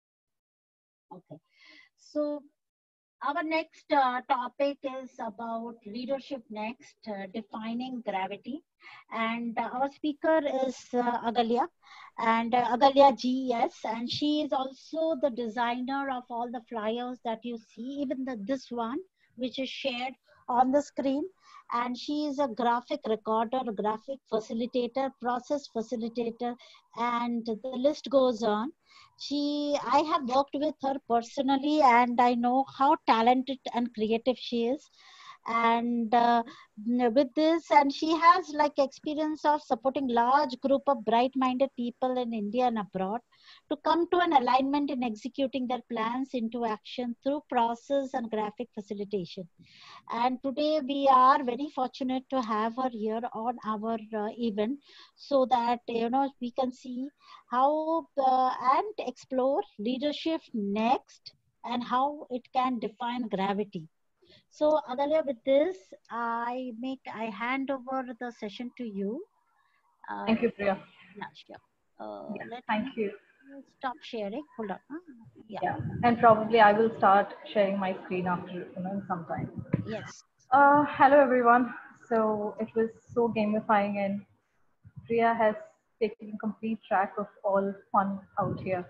Okay. So our next uh, topic is about leadership next, uh, defining gravity. And uh, our speaker is uh, Agalya, and uh, Agalya G S, and she is also the designer of all the flyers that you see, even the, this one, which is shared on the screen. And she is a graphic recorder, graphic facilitator, process facilitator, and the list goes on. She, I have worked with her personally, and I know how talented and creative she is. And uh, with this, and she has like experience of supporting large group of bright-minded people in India and abroad to come to an alignment in executing their plans into action through process and graphic facilitation. And today we are very fortunate to have her here on our uh, event, so that you know we can see how uh, and explore leadership next, and how it can define gravity. So Agalya, with this, I make I hand over the session to you. Uh, Thank you, Priya. yeah, sure. Uh, Yeah, let thank me you. stop sharing. Hold on. huh? Yeah. Yeah, and probably I will start sharing my screen after you know some time. Yes. Uh, hello everyone. So it was so gamifying, and Priya has taken complete track of all fun out here.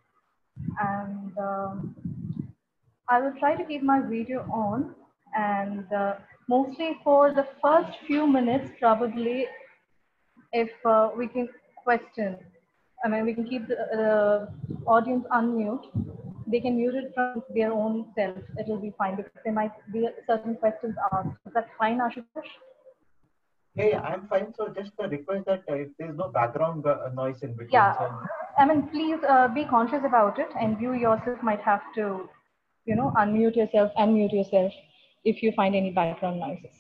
And um, I will try to keep my video on, and uh, mostly for the first few minutes, probably if uh, we can question, I mean, we can keep the uh, audience unmute. They can mute it from their own self. It will be fine because there might be certain questions asked. Is that fine, Ashutosh? Hey, I'm fine. So just a request that uh, if there's no background uh, noise in between. Yeah. So I mean, please uh, be conscious about it, and you yourself might have to, you know, unmute yourself, unmute yourself if you find any background noises.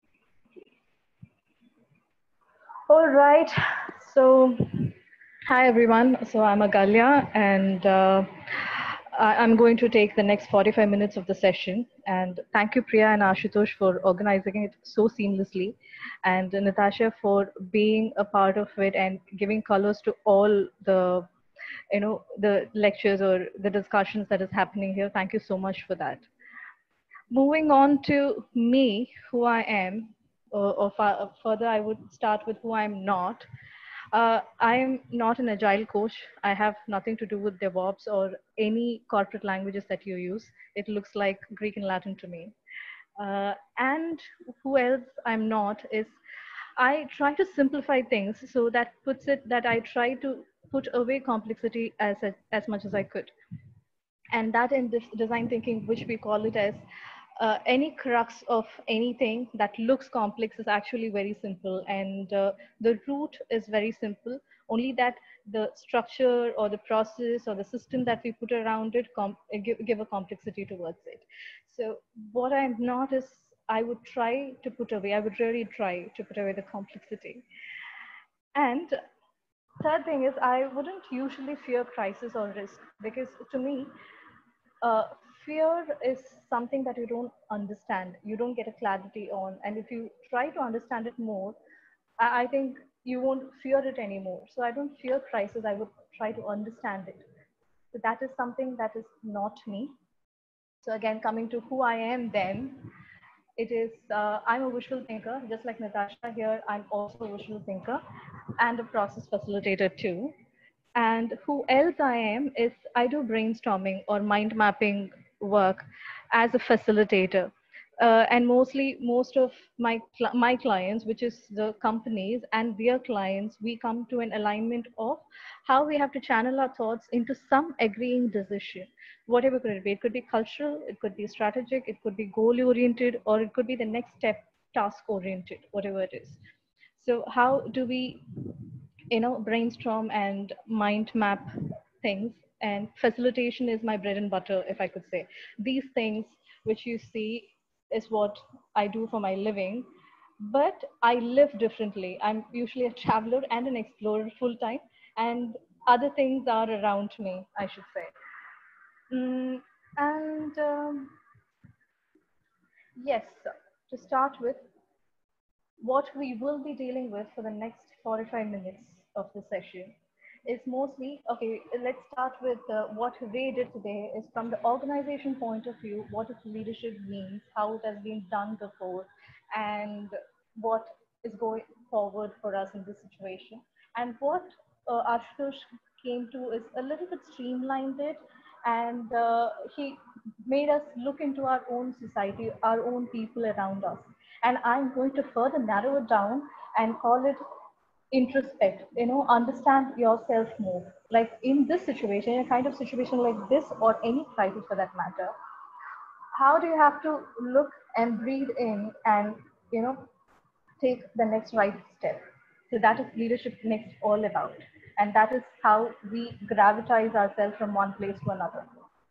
All right. So, hi everyone. So I'm Agalya, and uh, I- I'm going to take the next forty-five minutes of the session. And thank you, Priya and Ashutosh, for organizing it so seamlessly, and Natasha for being a part of it and giving colors to all the, you know, the lectures or the discussions that is happening here. Thank you so much for that. Moving on to me, who I am, or, or fa- further, I would start with who I'm not. Uh, I am not an agile coach. I have nothing to do with DevOps or any corporate languages that you use. It looks like Greek and Latin to me. Uh, and who else I'm not is I try to simplify things, so that puts it that I try to put away complexity as as much as I could. And that in this design thinking, which we call it as uh, any crux of anything that looks complex is actually very simple, and uh, the root is very simple, only that the structure or the process or the system that we put around it com- give, give a complexity towards it. So what I'm not is I would try to put away, I would really try to put away the complexity. And third thing is I wouldn't usually fear crisis or risk, because to me uh, fear is something that you don't understand, you don't get a clarity on, and if you try to understand it more, i, I think you won't fear it anymore. So I don't fear crisis, I would try to understand it. So that is something that is not me. So again, coming to who I am then, it is, uh, I'm a visual thinker, just like Natasha here, I'm also a visual thinker and a process facilitator too. And who else I am is I do brainstorming or mind mapping work as a facilitator. Uh, and mostly most of my cl- my clients, which is the companies and their clients, we come to an alignment of how we have to channel our thoughts into some agreeing decision, whatever could it be. It could be cultural, it could be strategic, it could be goal oriented, or it could be the next step task oriented, whatever it is. So how do we, you know, brainstorm and mind map things? And facilitation is my bread and butter, if I could say. These things which you see is what I do for my living, but I live differently. I'm usually a traveler and an explorer full time, and other things are around me, I should say. Mm, and um, yes, to start with, what we will be dealing with for the next forty-five minutes of the session is mostly, okay, let's start with uh, what Ray did today is from the organization point of view, what does leadership means, how it has been done before, and what is going forward for us in this situation. And what uh, Ashutosh came to is a little bit streamlined it, and uh, he made us look into our own society, our own people around us. And I'm going to further narrow it down and call it introspect, you know, understand yourself more. Like in this situation, in a kind of situation like this, or any crisis for that matter, how do you have to look and breathe in and, you know, take the next right step? So that is leadership next all about. And that is how we gravitize ourselves from one place to another.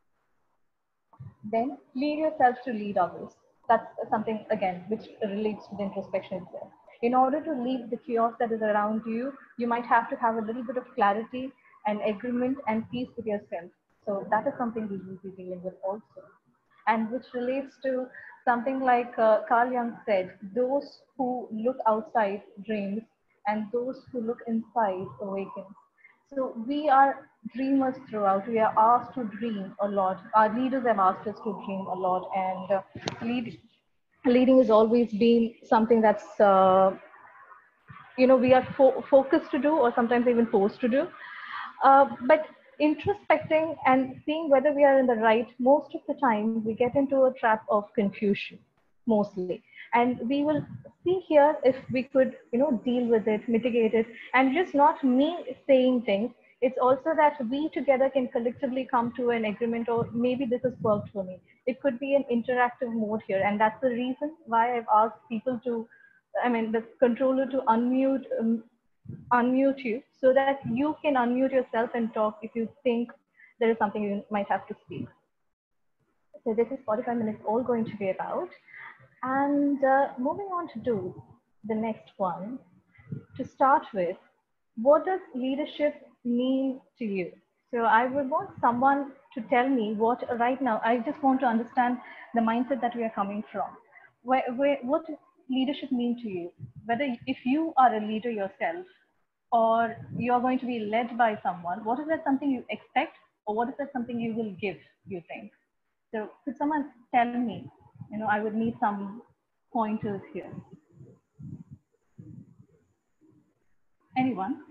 Then lead yourself to lead others. That's something, again, which relates to the introspection itself. In order to leave the chaos that is around you, you might have to have a little bit of clarity and agreement and peace with yourself. So that is something we will be dealing with also. And which relates to something like uh, Carl Jung said, those who look outside dreams and those who look inside awaken. So we are dreamers throughout. We are asked to dream a lot. Our leaders have asked us to dream a lot, and uh, lead, leading has always been something that's, uh, you know, we are fo- focused to do, or sometimes even forced to do. Uh, but introspecting and seeing whether we are in the right, most of the time we get into a trap of confusion, mostly. And we will see here if we could, you know, deal with it, mitigate it, and just not me saying things. It's also that we together can collectively come to an agreement, or maybe this has worked for me. It could be an interactive mode here, and that's the reason why I've asked people to, I mean, the controller to unmute um, unmute you so that you can unmute yourself and talk if you think there is something you might have to speak. So this is forty-five minutes all going to be about. And uh, moving on to do the next one, to start with, what does leadership mean to you? So I would want someone to tell me what right now, I just want to understand the mindset that we are coming from. Where, where, what does leadership mean to you? Whether if you are a leader yourself, or you're going to be led by someone, what is that something you expect, or what is that something you will give, you think? So could someone tell me? You know, I would need some pointers here. Anyone?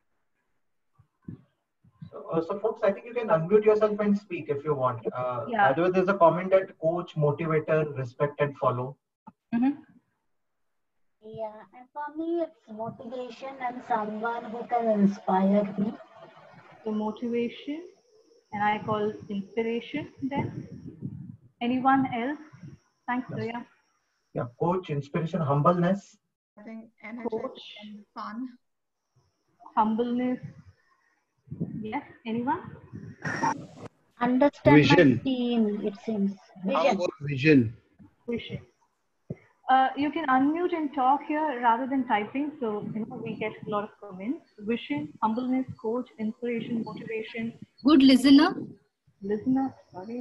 So, uh, so folks, I think you can unmute yourself and speak if you want. Uh, Yeah. By the way, there's a comment that coach, motivator, respect and follow. Mm-hmm. Yeah, and for me, it's motivation and someone who can inspire me. So motivation, and I call inspiration then. Anyone else? Thanks, Yes. Priya. Yeah, coach, inspiration, humbleness. I think energetic Coach. and fun. Humbleness. Yes, anyone? Understand Vision. my team, it seems. How Vision. about vision? Vision. Uh, you can unmute and talk here rather than typing, so you know we get a lot of comments. Vision, humbleness, coach, inspiration, motivation. Good listener. Listener, sorry.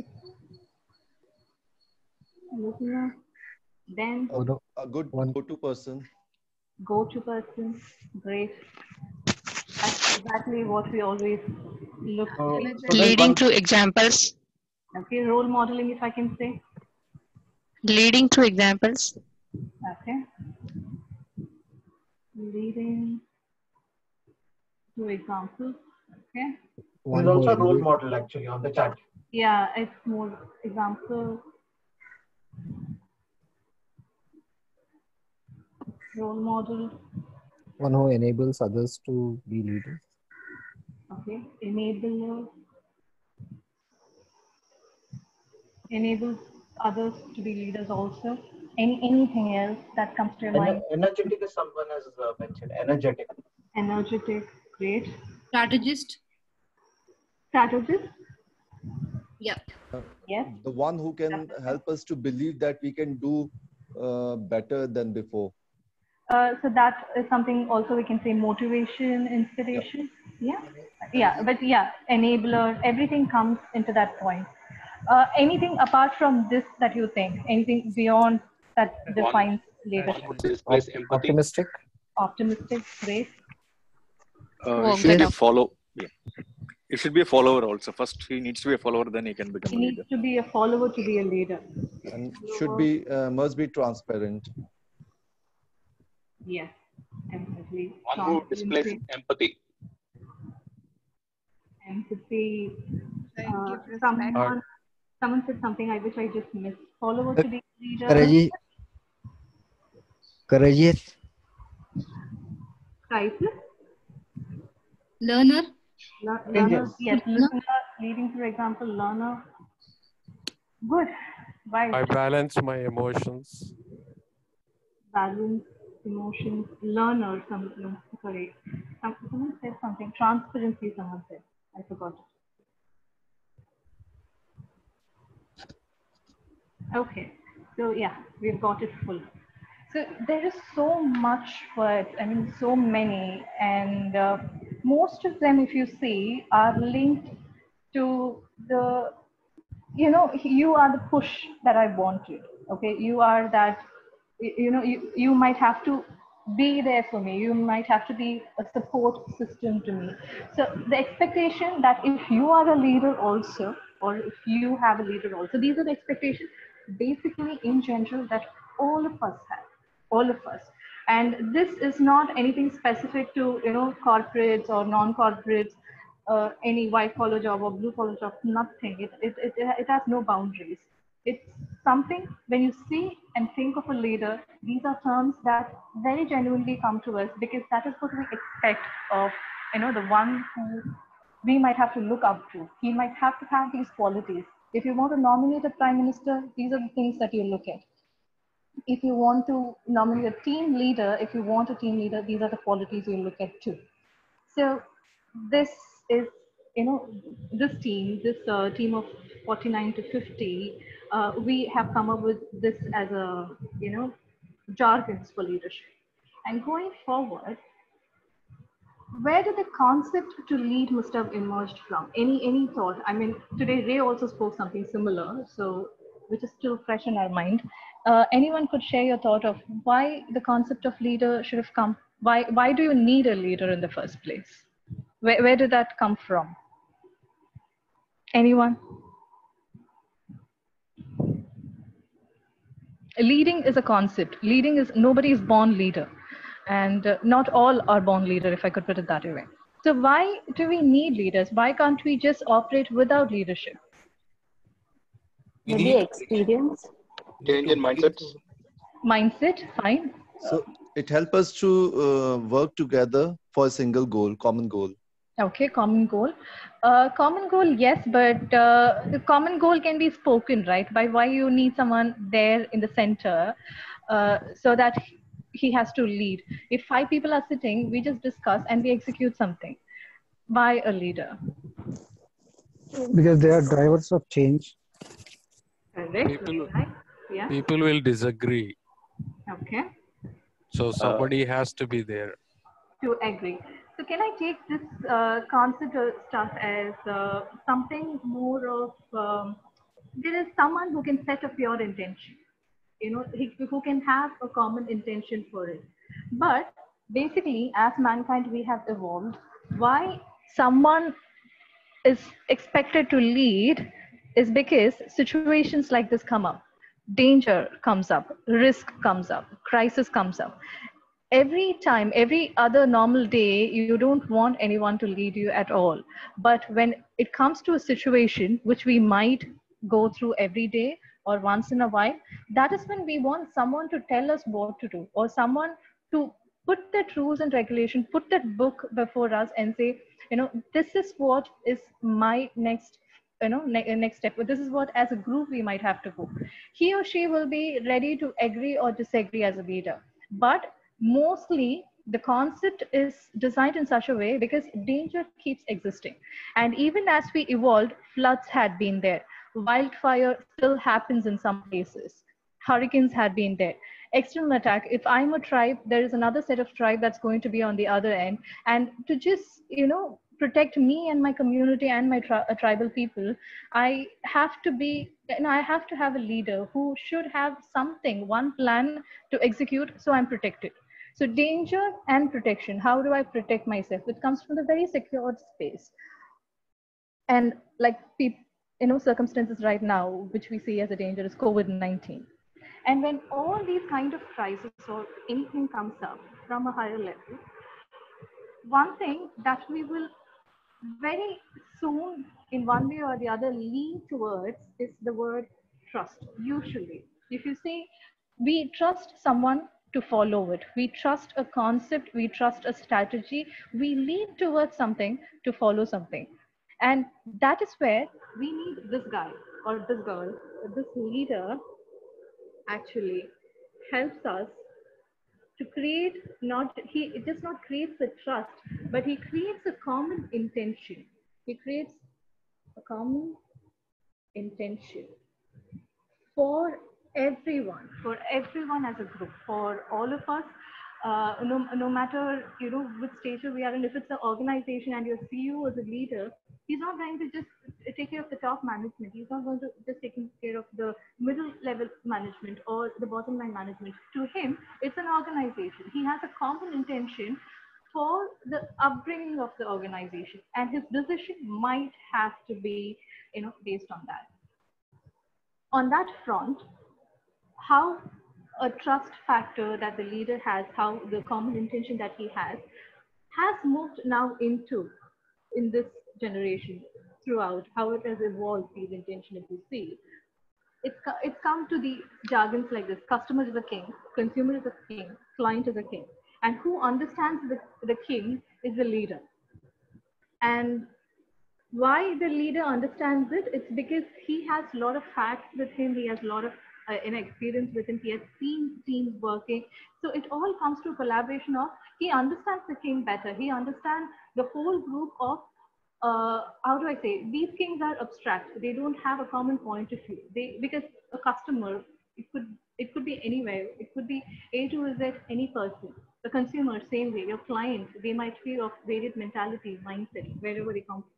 Listener. Then Oh, no. A good One. go-to person. go-to person. Great. That's exactly what we always look Oh, for. Energetic. so there's Leading one, through examples. Okay, role modeling, if I can say. Leading through examples. Okay. Leading through examples. Okay. There's also a role model actually on the chat. Yeah, it's more example. Role model. One who enables others to be leaders. Okay. Enabler. Enables others to be leaders also. Any anything else that comes to your Ener- mind? energetic is someone has uh, mentioned. Energetic. Energetic. Great. Strategist. Strategist. Yeah. Yes. The one who can help us to believe that we can do uh, better than before. Uh, so that is something also we can say motivation, inspiration. Yeah. Yeah. But yeah, enabler, everything comes into that point. Uh, anything apart from this that you think, anything beyond that defines leadership? Displays empathy. Optimistic. Optimistic, great. Uh, Work it should that be up. follow. Yeah. It should be a follower also. First, he needs to be a follower, then he can become He a needs leader. to be a follower to be a leader. And should be, uh, must be transparent. Yes, definitely. One who displays Transparency, empathy. empathy. Like, Uh, give respect. someone, someone said something I wish I just missed. Follower to be a leader. Courageous. Courageous. Crisis. Learner. Lear- Changes. Learner. Yes, listener, leading through example, learner. Good. Right. I balance my emotions. Balance, emotions, learner, some, no, sorry. Some, someone said something. Transparency, someone said. I forgot it. Okay. So yeah, we've got it full. So there is so much words, I mean, so many, and uh, most of them, if you see, are linked to the, you know, you are the push that I wanted. Okay, you are that, you know, you, you might have to be there for me. You might have to be a support system to me. So the expectation that if you are a leader also, or if you have a leader also, these are the expectations basically in general that all of us have. All of us. And this is not anything specific to, you know, corporates or non-corporates, uh, any white collar job or blue collar job, nothing. It, it, it, it has no boundaries. It's something when you see and think of a leader, these are terms that very genuinely come to us because that is what we expect of, you know, the one who we might have to look up to. He might have to have these qualities. If you want to nominate a prime minister, these are the things that you look at. If you want to nominate a team leader, if you want a team leader, these are the qualities you look at too. So this is, you know, this team, this uh, team of forty-nine to fifty, uh, we have come up with this as a, you know, jargons for leadership. And going forward, where did the concept to lead must have emerged from? Any any thought? I mean, today Ray also spoke something similar, so which is still fresh in our mind. Uh, anyone could share your thought of why the concept of leader should have come? Why why do you need a leader in the first place? Where where did that come from? Anyone? Leading is a concept. Leading is nobody is born leader. And uh, not all are born leader, if I could put it that way. So why do we need leaders? Why can't we just operate without leadership? Maybe experience. Change in mindsets. Mindset, fine. So it helps us to uh, work together for a single goal, common goal. Okay, common goal. Uh, common goal, yes, but uh, the common goal can be spoken, right? By why you need someone there in the center uh, so that he has to lead. If five people are sitting, we just discuss and we execute something. Why a leader? Because they are drivers of change. Correct. People, right? Yeah. people will disagree. Okay. So somebody uh, has to be there. To agree. So can I take this uh, concept of stuff as uh, something more of, um, there is someone who can set a pure intention. You know, he, who can have a common intention for it. But basically, as mankind, we have evolved. Why someone is expected to lead is because situations like this come up. Danger comes up, risk comes up, crisis comes up. Every time, every other normal day, you don't want anyone to lead you at all. But when it comes to a situation which we might go through every day or once in a while, that is when we want someone to tell us what to do, or someone to put that rules and regulation, put that book before us and say, you know, this is what is my next you know ne- next step. This is what as a group we might have to go. He or she will be ready to agree or disagree as a leader, but mostly the concept is designed in such a way because danger keeps existing. And even as we evolved, floods had been there, wildfire still happens in some places, hurricanes had been there, external attack. If I'm a tribe, there is another set of tribe that's going to be on the other end, and to just you know protect me and my community and my tri- uh, tribal people, I have to be you know I have to have a leader who should have something, one plan to execute, so I'm protected. So danger and protection, how do I protect myself? It comes from the very secured space. And like people, you know circumstances right now which we see as a danger is COVID nineteen. And when all these kind of crises or anything comes up from a higher level, one thing that we will very soon, in one way or the other, lean towards is the word trust. Usually, if you say we trust someone to follow it, we trust a concept, we trust a strategy, we lean towards something to follow something. And that is where we need this guy or this girl, this leader actually helps us to create, not he it does not create the trust, but he creates a common intention. He creates a common intention for everyone, for everyone as a group, for all of us. Uh, no, no matter you know which stage we are in, if it's an organization and your C E O is a leader, he's not going to just take care of the top management. He's not going to just take care of the middle level management or the bottom line management. To him, it's an organization. He has a common intention for the upbringing of the organization, and his decision might have to be you know based on that. On that front, how a trust factor that the leader has, how the common intention that he has, has moved now into, in this generation, throughout, how it has evolved, these intention, if you see. It's, it's come to the jargons like this: customer is a king, consumer is a king, client is a king. And who understands the, the king is the leader. And why the leader understands it? It's because he has a lot of facts with him. He has a lot of uh, an experience with him. He has seen teams working. So it all comes to a collaboration of, he understands the king better. He understands the whole group of, uh, how do I say, these kings are abstract. They don't have a common point of view. They, because a customer, it could, it could be anywhere. It could be A to Z, any person. The consumer, same way. Your client, they might be of varied mentality, mindset, wherever they come from.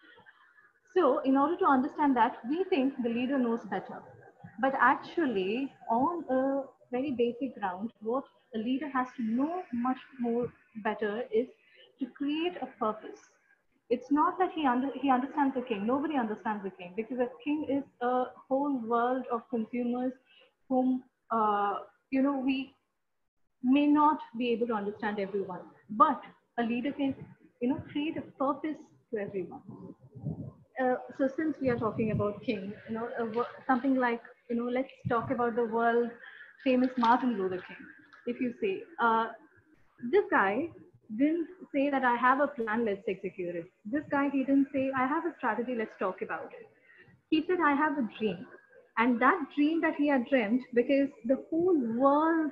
So in order to understand that, we think the leader knows better. But actually, on a very basic ground, what a leader has to know much more better is to create a purpose. It's not that he, under, he understands the king. Nobody understands the king, because a king is a whole world of consumers whom, uh, you know, we may not be able to understand everyone. But a leader can, you know, create a purpose to everyone. Uh, so since we are talking about king, you know, uh, something like, you know, let's talk about the world famous Martin Luther King. If you say, uh, this guy didn't say that I have a plan, let's execute it. This guy, he didn't say, I have a strategy, let's talk about it. He said, I have a dream. And that dream that he had dreamt, because the whole world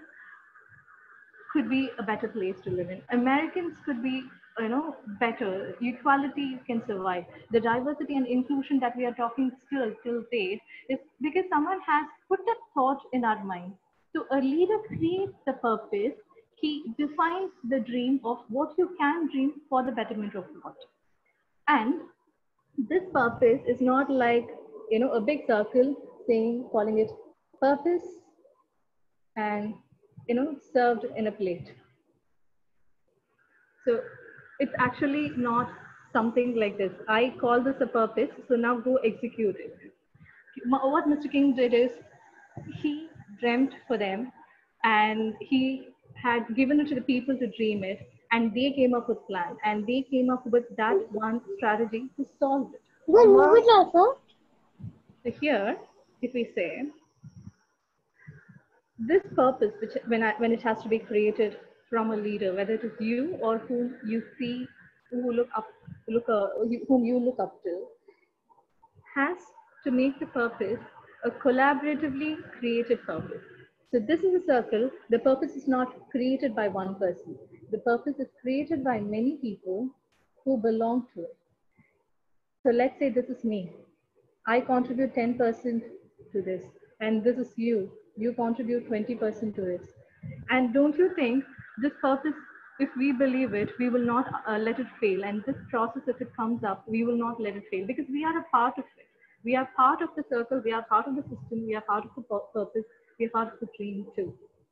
could be a better place to live in. Americans could be, you know, better. Equality can survive. The diversity and inclusion that we are talking still till date is because someone has put that thought in our mind. So a leader creates the purpose. He defines the dream of what you can dream for the betterment of what. And this purpose is not like, you know, a big circle saying, calling it purpose and, you know, served in a plate. So it's actually not something like this. I call this a purpose, so now go execute it. what Mister King did is he dreamt for them, and he had given it to the people to dream it, and they came up with plan, and they came up with that one strategy to solve it. Well, move it also. So here, if we say this purpose, which when I, when it has to be created from a leader, whether it is you or whom you see, who look up, look uh, whom you look up to, has to make the purpose a collaboratively created purpose. So this is a circle. The purpose is not created by one person. The purpose is created by many people who belong to it. So let's say this is me. I contribute ten percent to this, and this is you. You contribute twenty percent to it. And don't you think this purpose, if we believe it, we will not uh, let it fail. And this process, if it comes up, we will not let it fail, because we are a part of it. We are part of the circle, we are part of the system, we are part of the purpose, we are part of the dream too.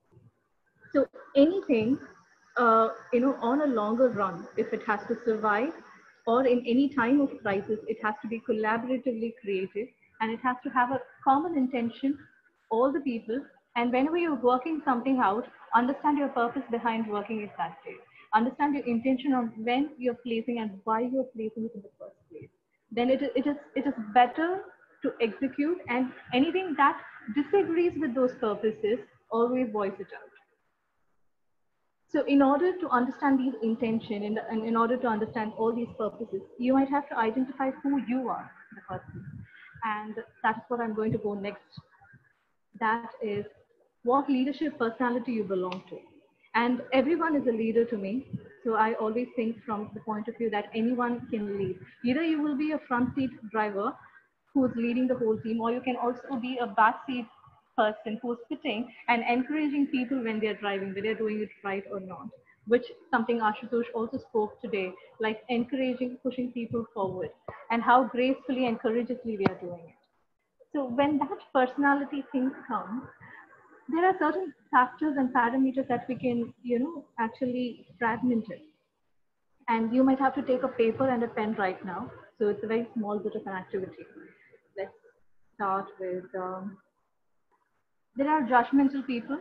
So anything, uh, you know, on a longer run, if it has to survive, or in any time of crisis, it has to be collaboratively created, and it has to have a common intention, all the people. And whenever you're working something out, understand your purpose behind working it that day. Understand your intention on when you're placing and why you're placing it in the first place. Then it, it, is, it is better to execute, and anything that disagrees with those purposes, always voice it out. So in order to understand these intention and in, in, in order to understand all these purposes, you might have to identify who you are, the person. And that's what I'm going to go next. That is what leadership personality you belong to. And everyone is a leader to me. So I always think from the point of view that anyone can lead. Either you will be a front seat driver who's leading the whole team, or you can also be a back seat person who's sitting and encouraging people when they're driving, whether they're doing it right or not, which something Ashutosh also spoke today, like encouraging, pushing people forward, and how gracefully and courageously we are doing it. So when that personality things come, there are certain factors and parameters that we can, you know, actually fragment it. And you might have to take a paper and a pen right now. So it's a very small bit of an activity. Let's start with, um, there are judgmental people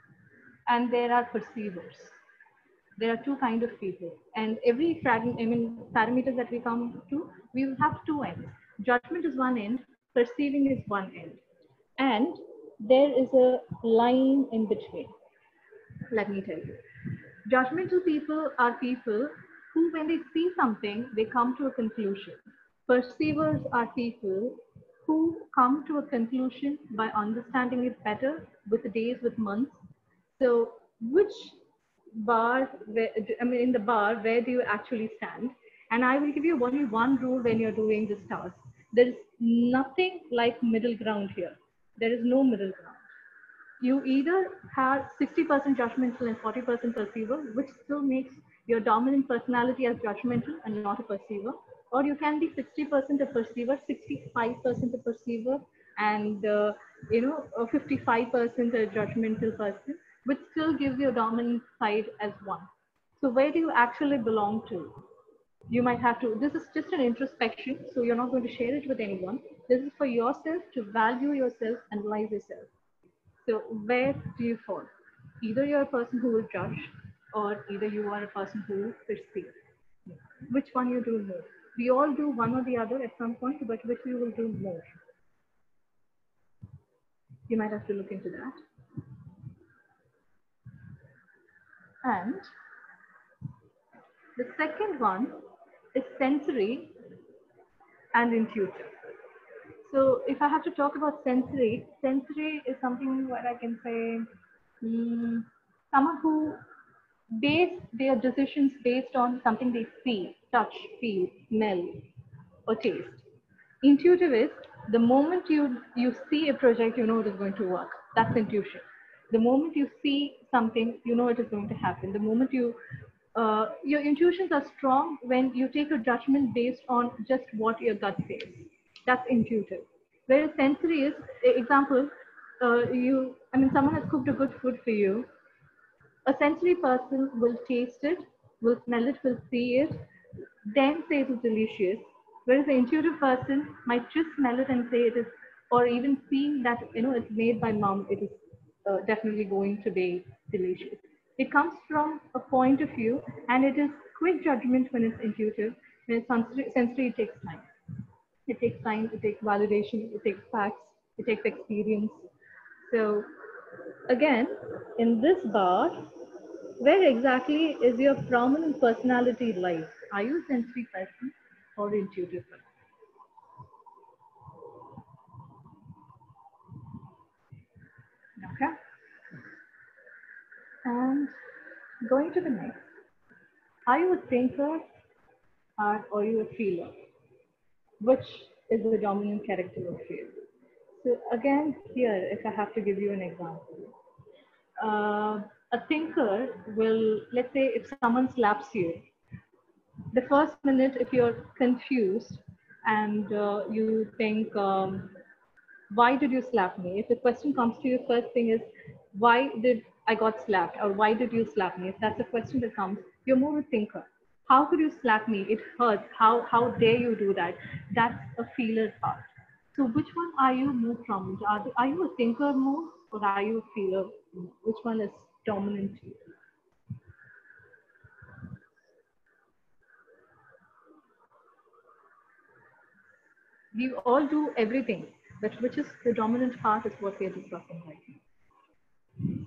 and there are perceivers. There are two kinds of people. And every fragment, I mean, parameters that we come to, we will have two ends. Judgment is one end, perceiving is one end. And there is a line in between. Let me tell you. Judgmental people are people who, when they see something, they come to a conclusion. Perceivers are people who come to a conclusion by understanding it better with days, with months. So which bar, where, I mean, in the bar, where do you actually stand? And I will give you only one rule when you're doing this task. There is nothing like middle ground here. There is no middle ground. You either have sixty percent judgmental and forty percent perceiver, which still makes your dominant personality as judgmental and not a perceiver, or you can be sixty percent a perceiver, sixty-five percent a perceiver, and uh, you know, fifty-five percent a judgmental person, which still gives your dominant side as one. So where do you actually belong to? You might have to, this is just an introspection, so you're not going to share it with anyone. This is for yourself to value yourself, analyze yourself. So where do you fall? Either you're a person who will judge, or either you are a person who will perceive. Which one you do more? We all do one or the other at some point, but which you will do more? You might have to look into that. And the second one is sensory and intuitive. So if I have to talk about sensory, sensory is something where I can say, um, someone who base their decisions based on something they see, touch, feel, smell, or taste. Intuitive is the moment you, you see a project, you know it is going to work. That's intuition. The moment you see something, you know it is going to happen. The moment you, uh, your intuitions are strong when you take a judgment based on just what your gut says. That's intuitive. Whereas sensory is, example, uh, you, I mean, someone has cooked a good food for you. A sensory person will taste it, will smell it, will see it, then say it is delicious. Whereas an intuitive person might just smell it and say it is or even seeing that, you know, it's made by mom, it is uh, definitely going to be delicious. It comes from a point of view, and it is quick judgment when it's intuitive. When it's sensory, sensory it takes time. It takes time, it takes validation, it takes facts, it takes experience. So again, in this bar, where exactly is your prominent personality lies? Are you a sensory person or intuitive person? Okay. And going to the next, are you a thinker or are you a feeler? Which is the dominant character of you? So again, here, if I have to give you an example, uh, a thinker will, let's say if someone slaps you, the first minute, if you're confused and uh, you think, um, why did you slap me? If the question comes to you, first thing is, why did I got slapped? Or why did you slap me? If that's the question that comes, you're more a thinker. How could you slap me? It hurts. How, how dare you do that? That's a feeler part. So which one are you more prominent? Are, are you a thinker more or are you a feeler more? Which one is dominant to you? We all do everything, but which is the dominant part is what we are discussing right now.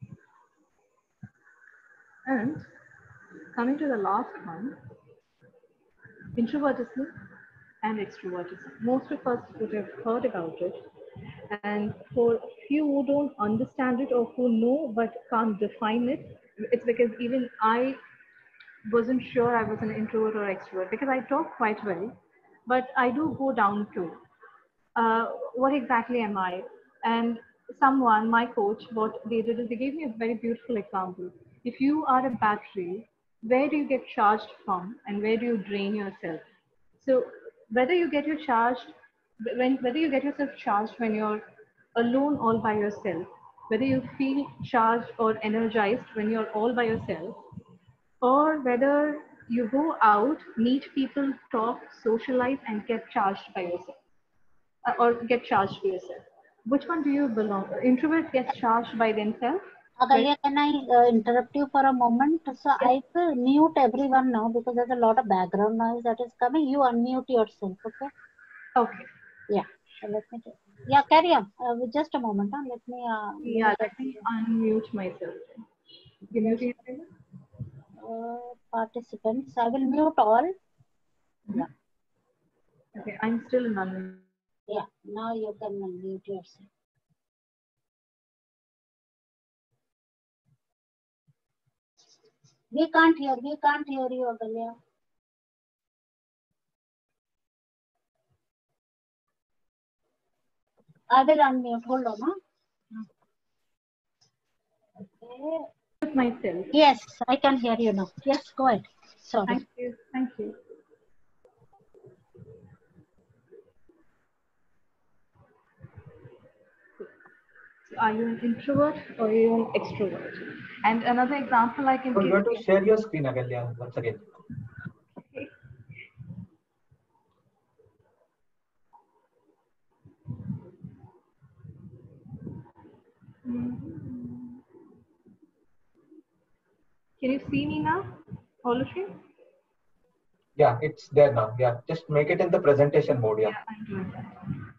And coming to the last one, introvertism and extrovertism. Most of us would have heard about it. And for a few who don't understand it or who know but can't define it, it's because even I wasn't sure I was an introvert or extrovert, because I talk quite well, but I do go down to uh, what exactly am I? And someone, my coach, what they did is they gave me a very beautiful example. If you are a battery, where do you get charged from and where do you drain yourself? So whether you get your charged, when whether you get yourself charged when you're alone all by yourself, whether you feel charged or energized when you're all by yourself, or whether you go out, meet people, talk, socialize, and get charged by yourself, uh, or get charged by yourself. Which one do you belong? Introvert gets charged by themselves. Agalya, can I uh, interrupt you for a moment? So yes. I will mute everyone now because there's a lot of background noise that is coming. You unmute yourself, okay? Okay. Yeah. So let me. Do, yeah, carry on. Uh, just a moment. Huh? Let me. Uh, yeah, let me unmute myself. Give me uh, participants. I will mute all. Mm-hmm. Yeah. Okay, I'm still in unmute. Yeah. Now you can unmute yourself. We can't hear. We can't hear you, Agalya. I will unmute. Hold on. Huh? Okay. Myself. Yes, I can hear you now. Yes, go ahead. Sorry. Thank you. Thank you. Are you an introvert or are you an extrovert? And another example I can so give you have to share your screen, Agalya, once again. Okay. Can you see me now, all of you? Yeah, it's there now. Yeah, just make it in the presentation mode. Yeah, yeah I'm doing that.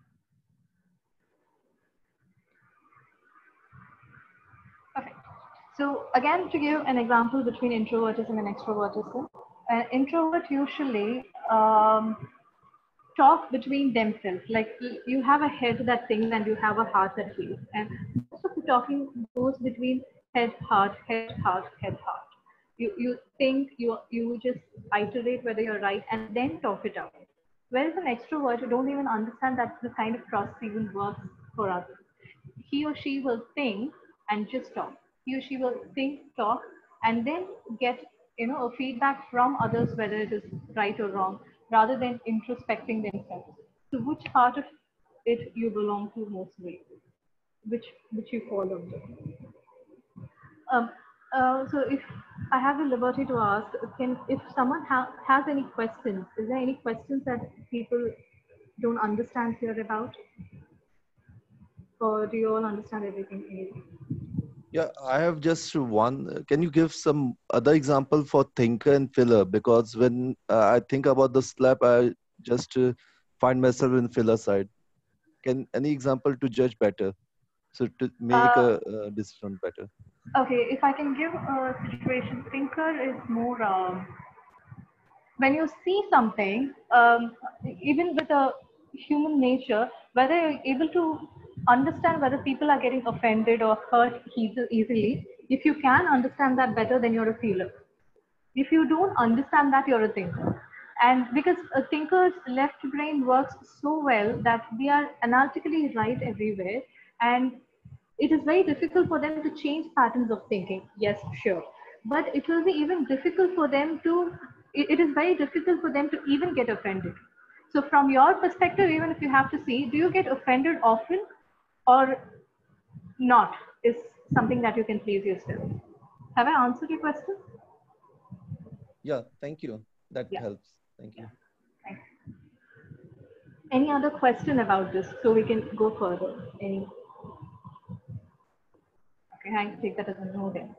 Okay. So again, to give an example between introvertism and extrovertism, an introvert usually um, talk between themselves. Like you have a head that thinks and you have a heart that feels. And most of the talking goes between head, heart, head, heart, head, heart. You, you think, you, you just iterate whether you're right and then talk it out. Whereas an extrovert, you don't even understand that the kind of process even works for others. He or she will think and just talk. He or she will think, talk, and then get, you know, a feedback from others whether it is right or wrong, rather than introspecting themselves. So which part of it you belong to mostly? Which which you fall under? Um, uh, so if I have the liberty to ask, can if someone ha has any questions, is there any questions that people don't understand here about? Or do you all understand everything? Yeah, I have just one. Can you give some other example for thinker and filler? Because when uh, I think about the slap, I just uh, find myself in filler side. Can any example to judge better? So to make Uh, a, a decision better. okay, if I can give a situation, thinker is more um, when you see something, um, even with a human nature, whether you're able to understand whether people are getting offended or hurt eas- easily, if you can understand that better, then you're a feeler. If you don't understand that, you're a thinker. And because a thinker's left brain works so well that they are analytically right everywhere, and it is very difficult for them to change patterns of thinking. Yes, sure. But it will be even difficult for them to, it it is very difficult for them to even get offended. So from your perspective, even if you have to see, do you get offended often or not, is something that you can please yourself. Have I answered your question? Yeah, thank you. That Yeah. helps. Thank you. Thanks. Any other question about this so we can go further? Any? Okay, I take that as a no then.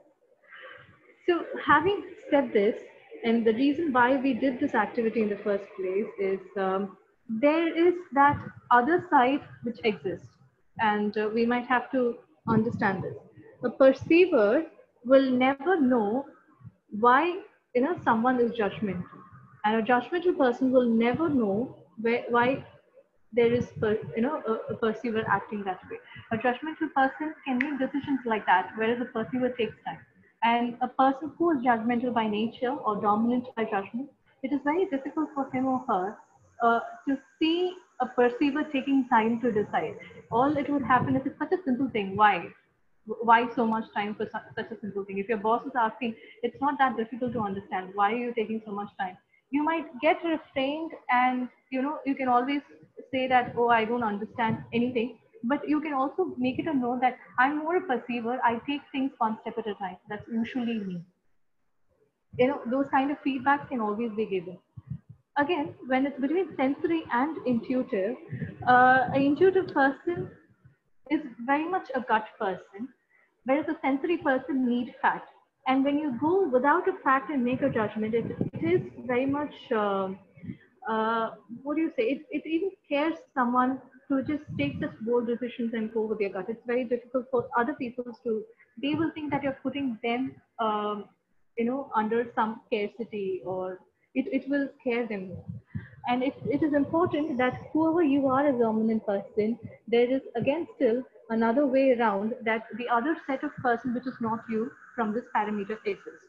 So having said this, and the reason why we did this activity in the first place is um, there is that other side which exists, and uh, we might have to understand this. A perceiver will never know why you know someone is judgmental, and a judgmental person will never know where, why there is per, you know a, a perceiver acting that way. A judgmental person can make decisions like that, whereas a perceiver takes time. And a person who is judgmental by nature or dominant by judgment, it is very difficult for him or her uh, to see a perceiver taking time to decide. All it would happen is it's such a simple thing. Why? Why so much time for such, such a simple thing? If your boss is asking, it's not that difficult to understand. Why are you taking so much time? You might get restrained, and you know you can always say that, oh, I don't understand anything. But you can also make it a note that I'm more a perceiver. I take things one step at a time. That's usually me. You know, those kind of feedbacks can always be given. Again, when it's between sensory and intuitive, uh, an intuitive person is very much a gut person, whereas a sensory person needs fact. And when you go without a fact and make a judgment, it, it is very much, uh, uh, what do you say? It, it even scares someone to just take such bold decisions and go with their gut. It's very difficult for other people to, they will think that you're putting them, um, you know, under some scarcity, or it, it will scare them more. And it, it is important that whoever you are as a dominant person, there is again still another way around, that the other set of person which is not you from this parameter exists.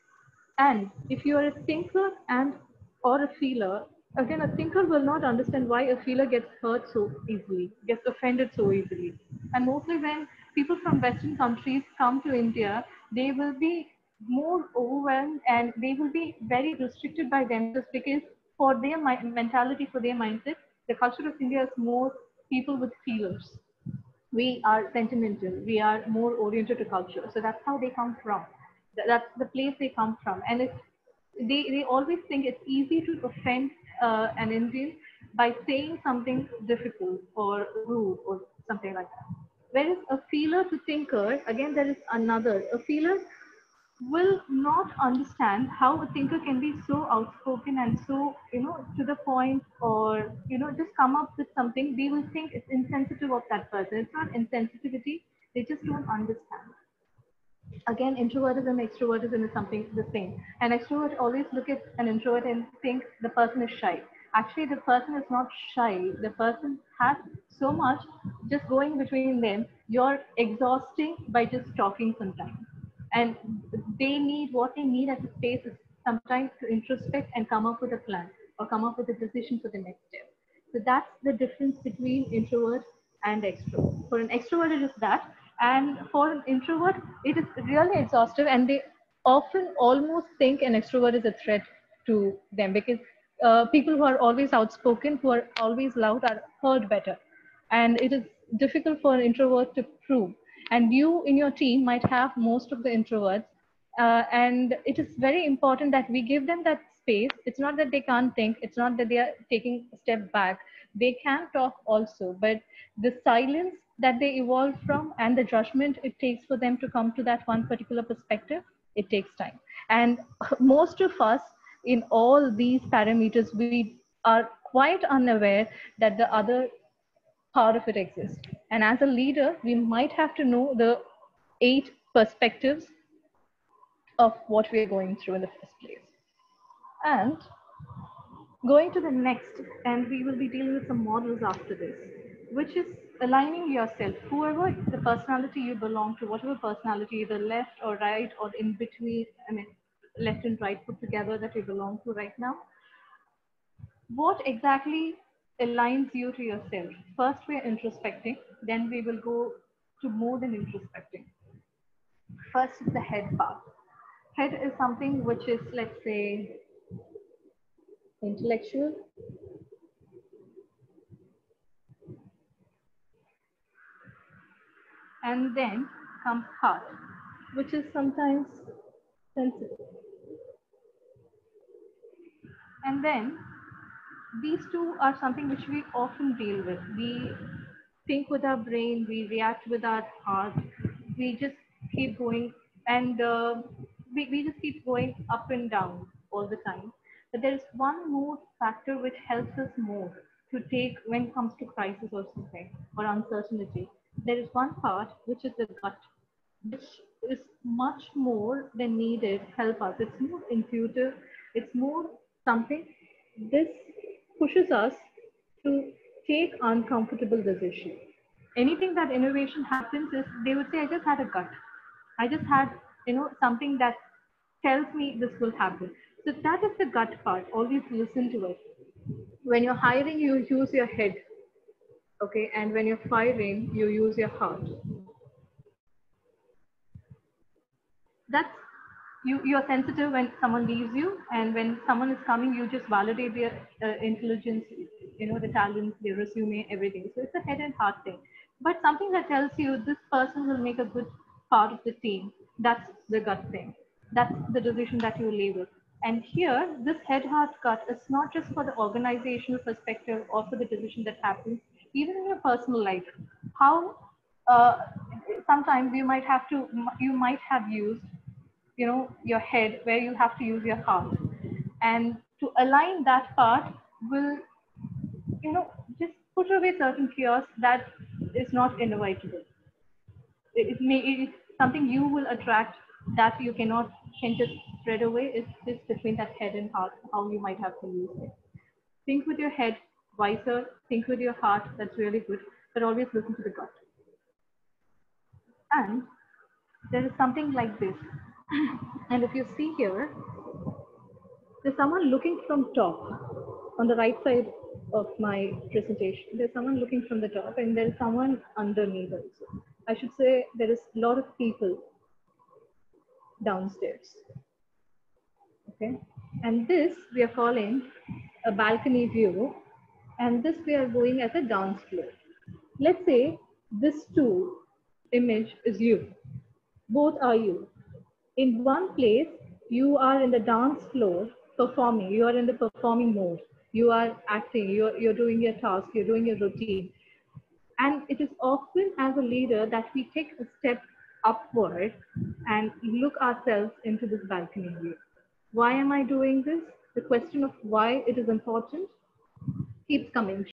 And if you are a thinker and or a feeler, again, a thinker will not understand why a feeler gets hurt so easily, gets offended so easily. And mostly when people from Western countries come to India, they will be more overwhelmed and they will be very restricted by themselves, because for their mentality, for their mindset, the culture of India is more people with feelers. We are sentimental, we are more oriented to culture. So that's how they come from. That's the place they come from. And it's, they, they always think it's easy to offend uh, an Indian by saying something difficult or rude or something like that. Whereas a feeler to thinker, again, there is another. A feeler will not understand how a thinker can be so outspoken and so, you know, to the point, or, you know, just come up with something. They will think it's insensitive of that person. It's not insensitivity, they just don't understand. Again, introvertism, extrovertism is something the same. An extrovert always look at an introvert and think the person is shy. Actually, the person is not shy. The person has so much just going between them. You're exhausting by just talking sometimes. And they need, what they need as a space is sometimes to introspect and come up with a plan or come up with a decision for the next step. So that's the difference between introvert and extrovert. For an extrovert, it is that. And for an introvert, it is really exhaustive, and they often almost think an extrovert is a threat to them, because uh, people who are always outspoken, who are always loud, are heard better. And it is difficult for an introvert to prove. And you in your team might have most of the introverts. Uh, and it is very important that we give them that space. It's not that they can't think, it's not that they are taking a step back. They can talk also, but the silence that they evolve from and the judgment it takes for them to come to that one particular perspective, it takes time. And most of us in all these parameters, we are quite unaware that the other part of it exists. And as a leader, we might have to know the eight perspectives of what we're going through in the first place. And going to the next, and we will be dealing with some models after this, which is aligning yourself, whoever the personality you belong to, whatever personality, either left or right or in between, I mean, left and right put together that you belong to right now. What exactly aligns you to yourself? First, we're introspecting, then we will go to more than introspecting. First is the head part. Head is something which is, let's say, intellectual. And then comes heart, which is sometimes sensitive. And then these two are something which we often deal with. We think with our brain, we react with our heart, we just keep going, and uh, we, we just keep going up and down all the time. But there is one more factor which helps us more to take when it comes to crisis or something, or uncertainty. There is one part which is the gut, which is much more than needed help us. It's more intuitive, it's more something. This pushes us to take uncomfortable decisions. Anything that innovation happens is, they would say, I just had a gut. I just had, you know, something that tells me this will happen. So that is the gut part. Always listen to it. When you're hiring, you use your head. Okay, and when you're firing, you use your heart. That's, you, you're sensitive when someone leaves you, and when someone is coming, you just validate their uh, intelligence, you know, the talents, their resume, everything. So it's a head and heart thing. But something that tells you this person will make a good part of the team, that's the gut thing. That's the decision that you label. And here, this head, heart, gut is not just for the organizational perspective or for the decision that happens, even in your personal life. How uh, sometimes you might have to, you might have used, you know, your head where you have to use your heart. And to align that part will, you know, just put away certain chaos that is not inevitable. It, it may, it's something you will attract that you cannot can just spread away. It's just between that head and heart, how you might have to use it. Think with your head, wiser. Think with your heart, that's really good. But always listen to the gut. And there is something like this. And if you see here, there's someone looking from top on the right side of my presentation. There's someone looking from the top, and there's someone underneath also. I should say there is a lot of people downstairs. Okay, and this we are calling a balcony view, and this we are going as a dance floor. Let's say this two image is you. Both are you. In one place, you are in the dance floor performing. You are in the performing mode. You are acting. You're, you're doing your task. You're doing your routine. And it is often as a leader that we take a step upward and look ourselves into this balcony view. Why am I doing this? The question of why it is important keeps coming.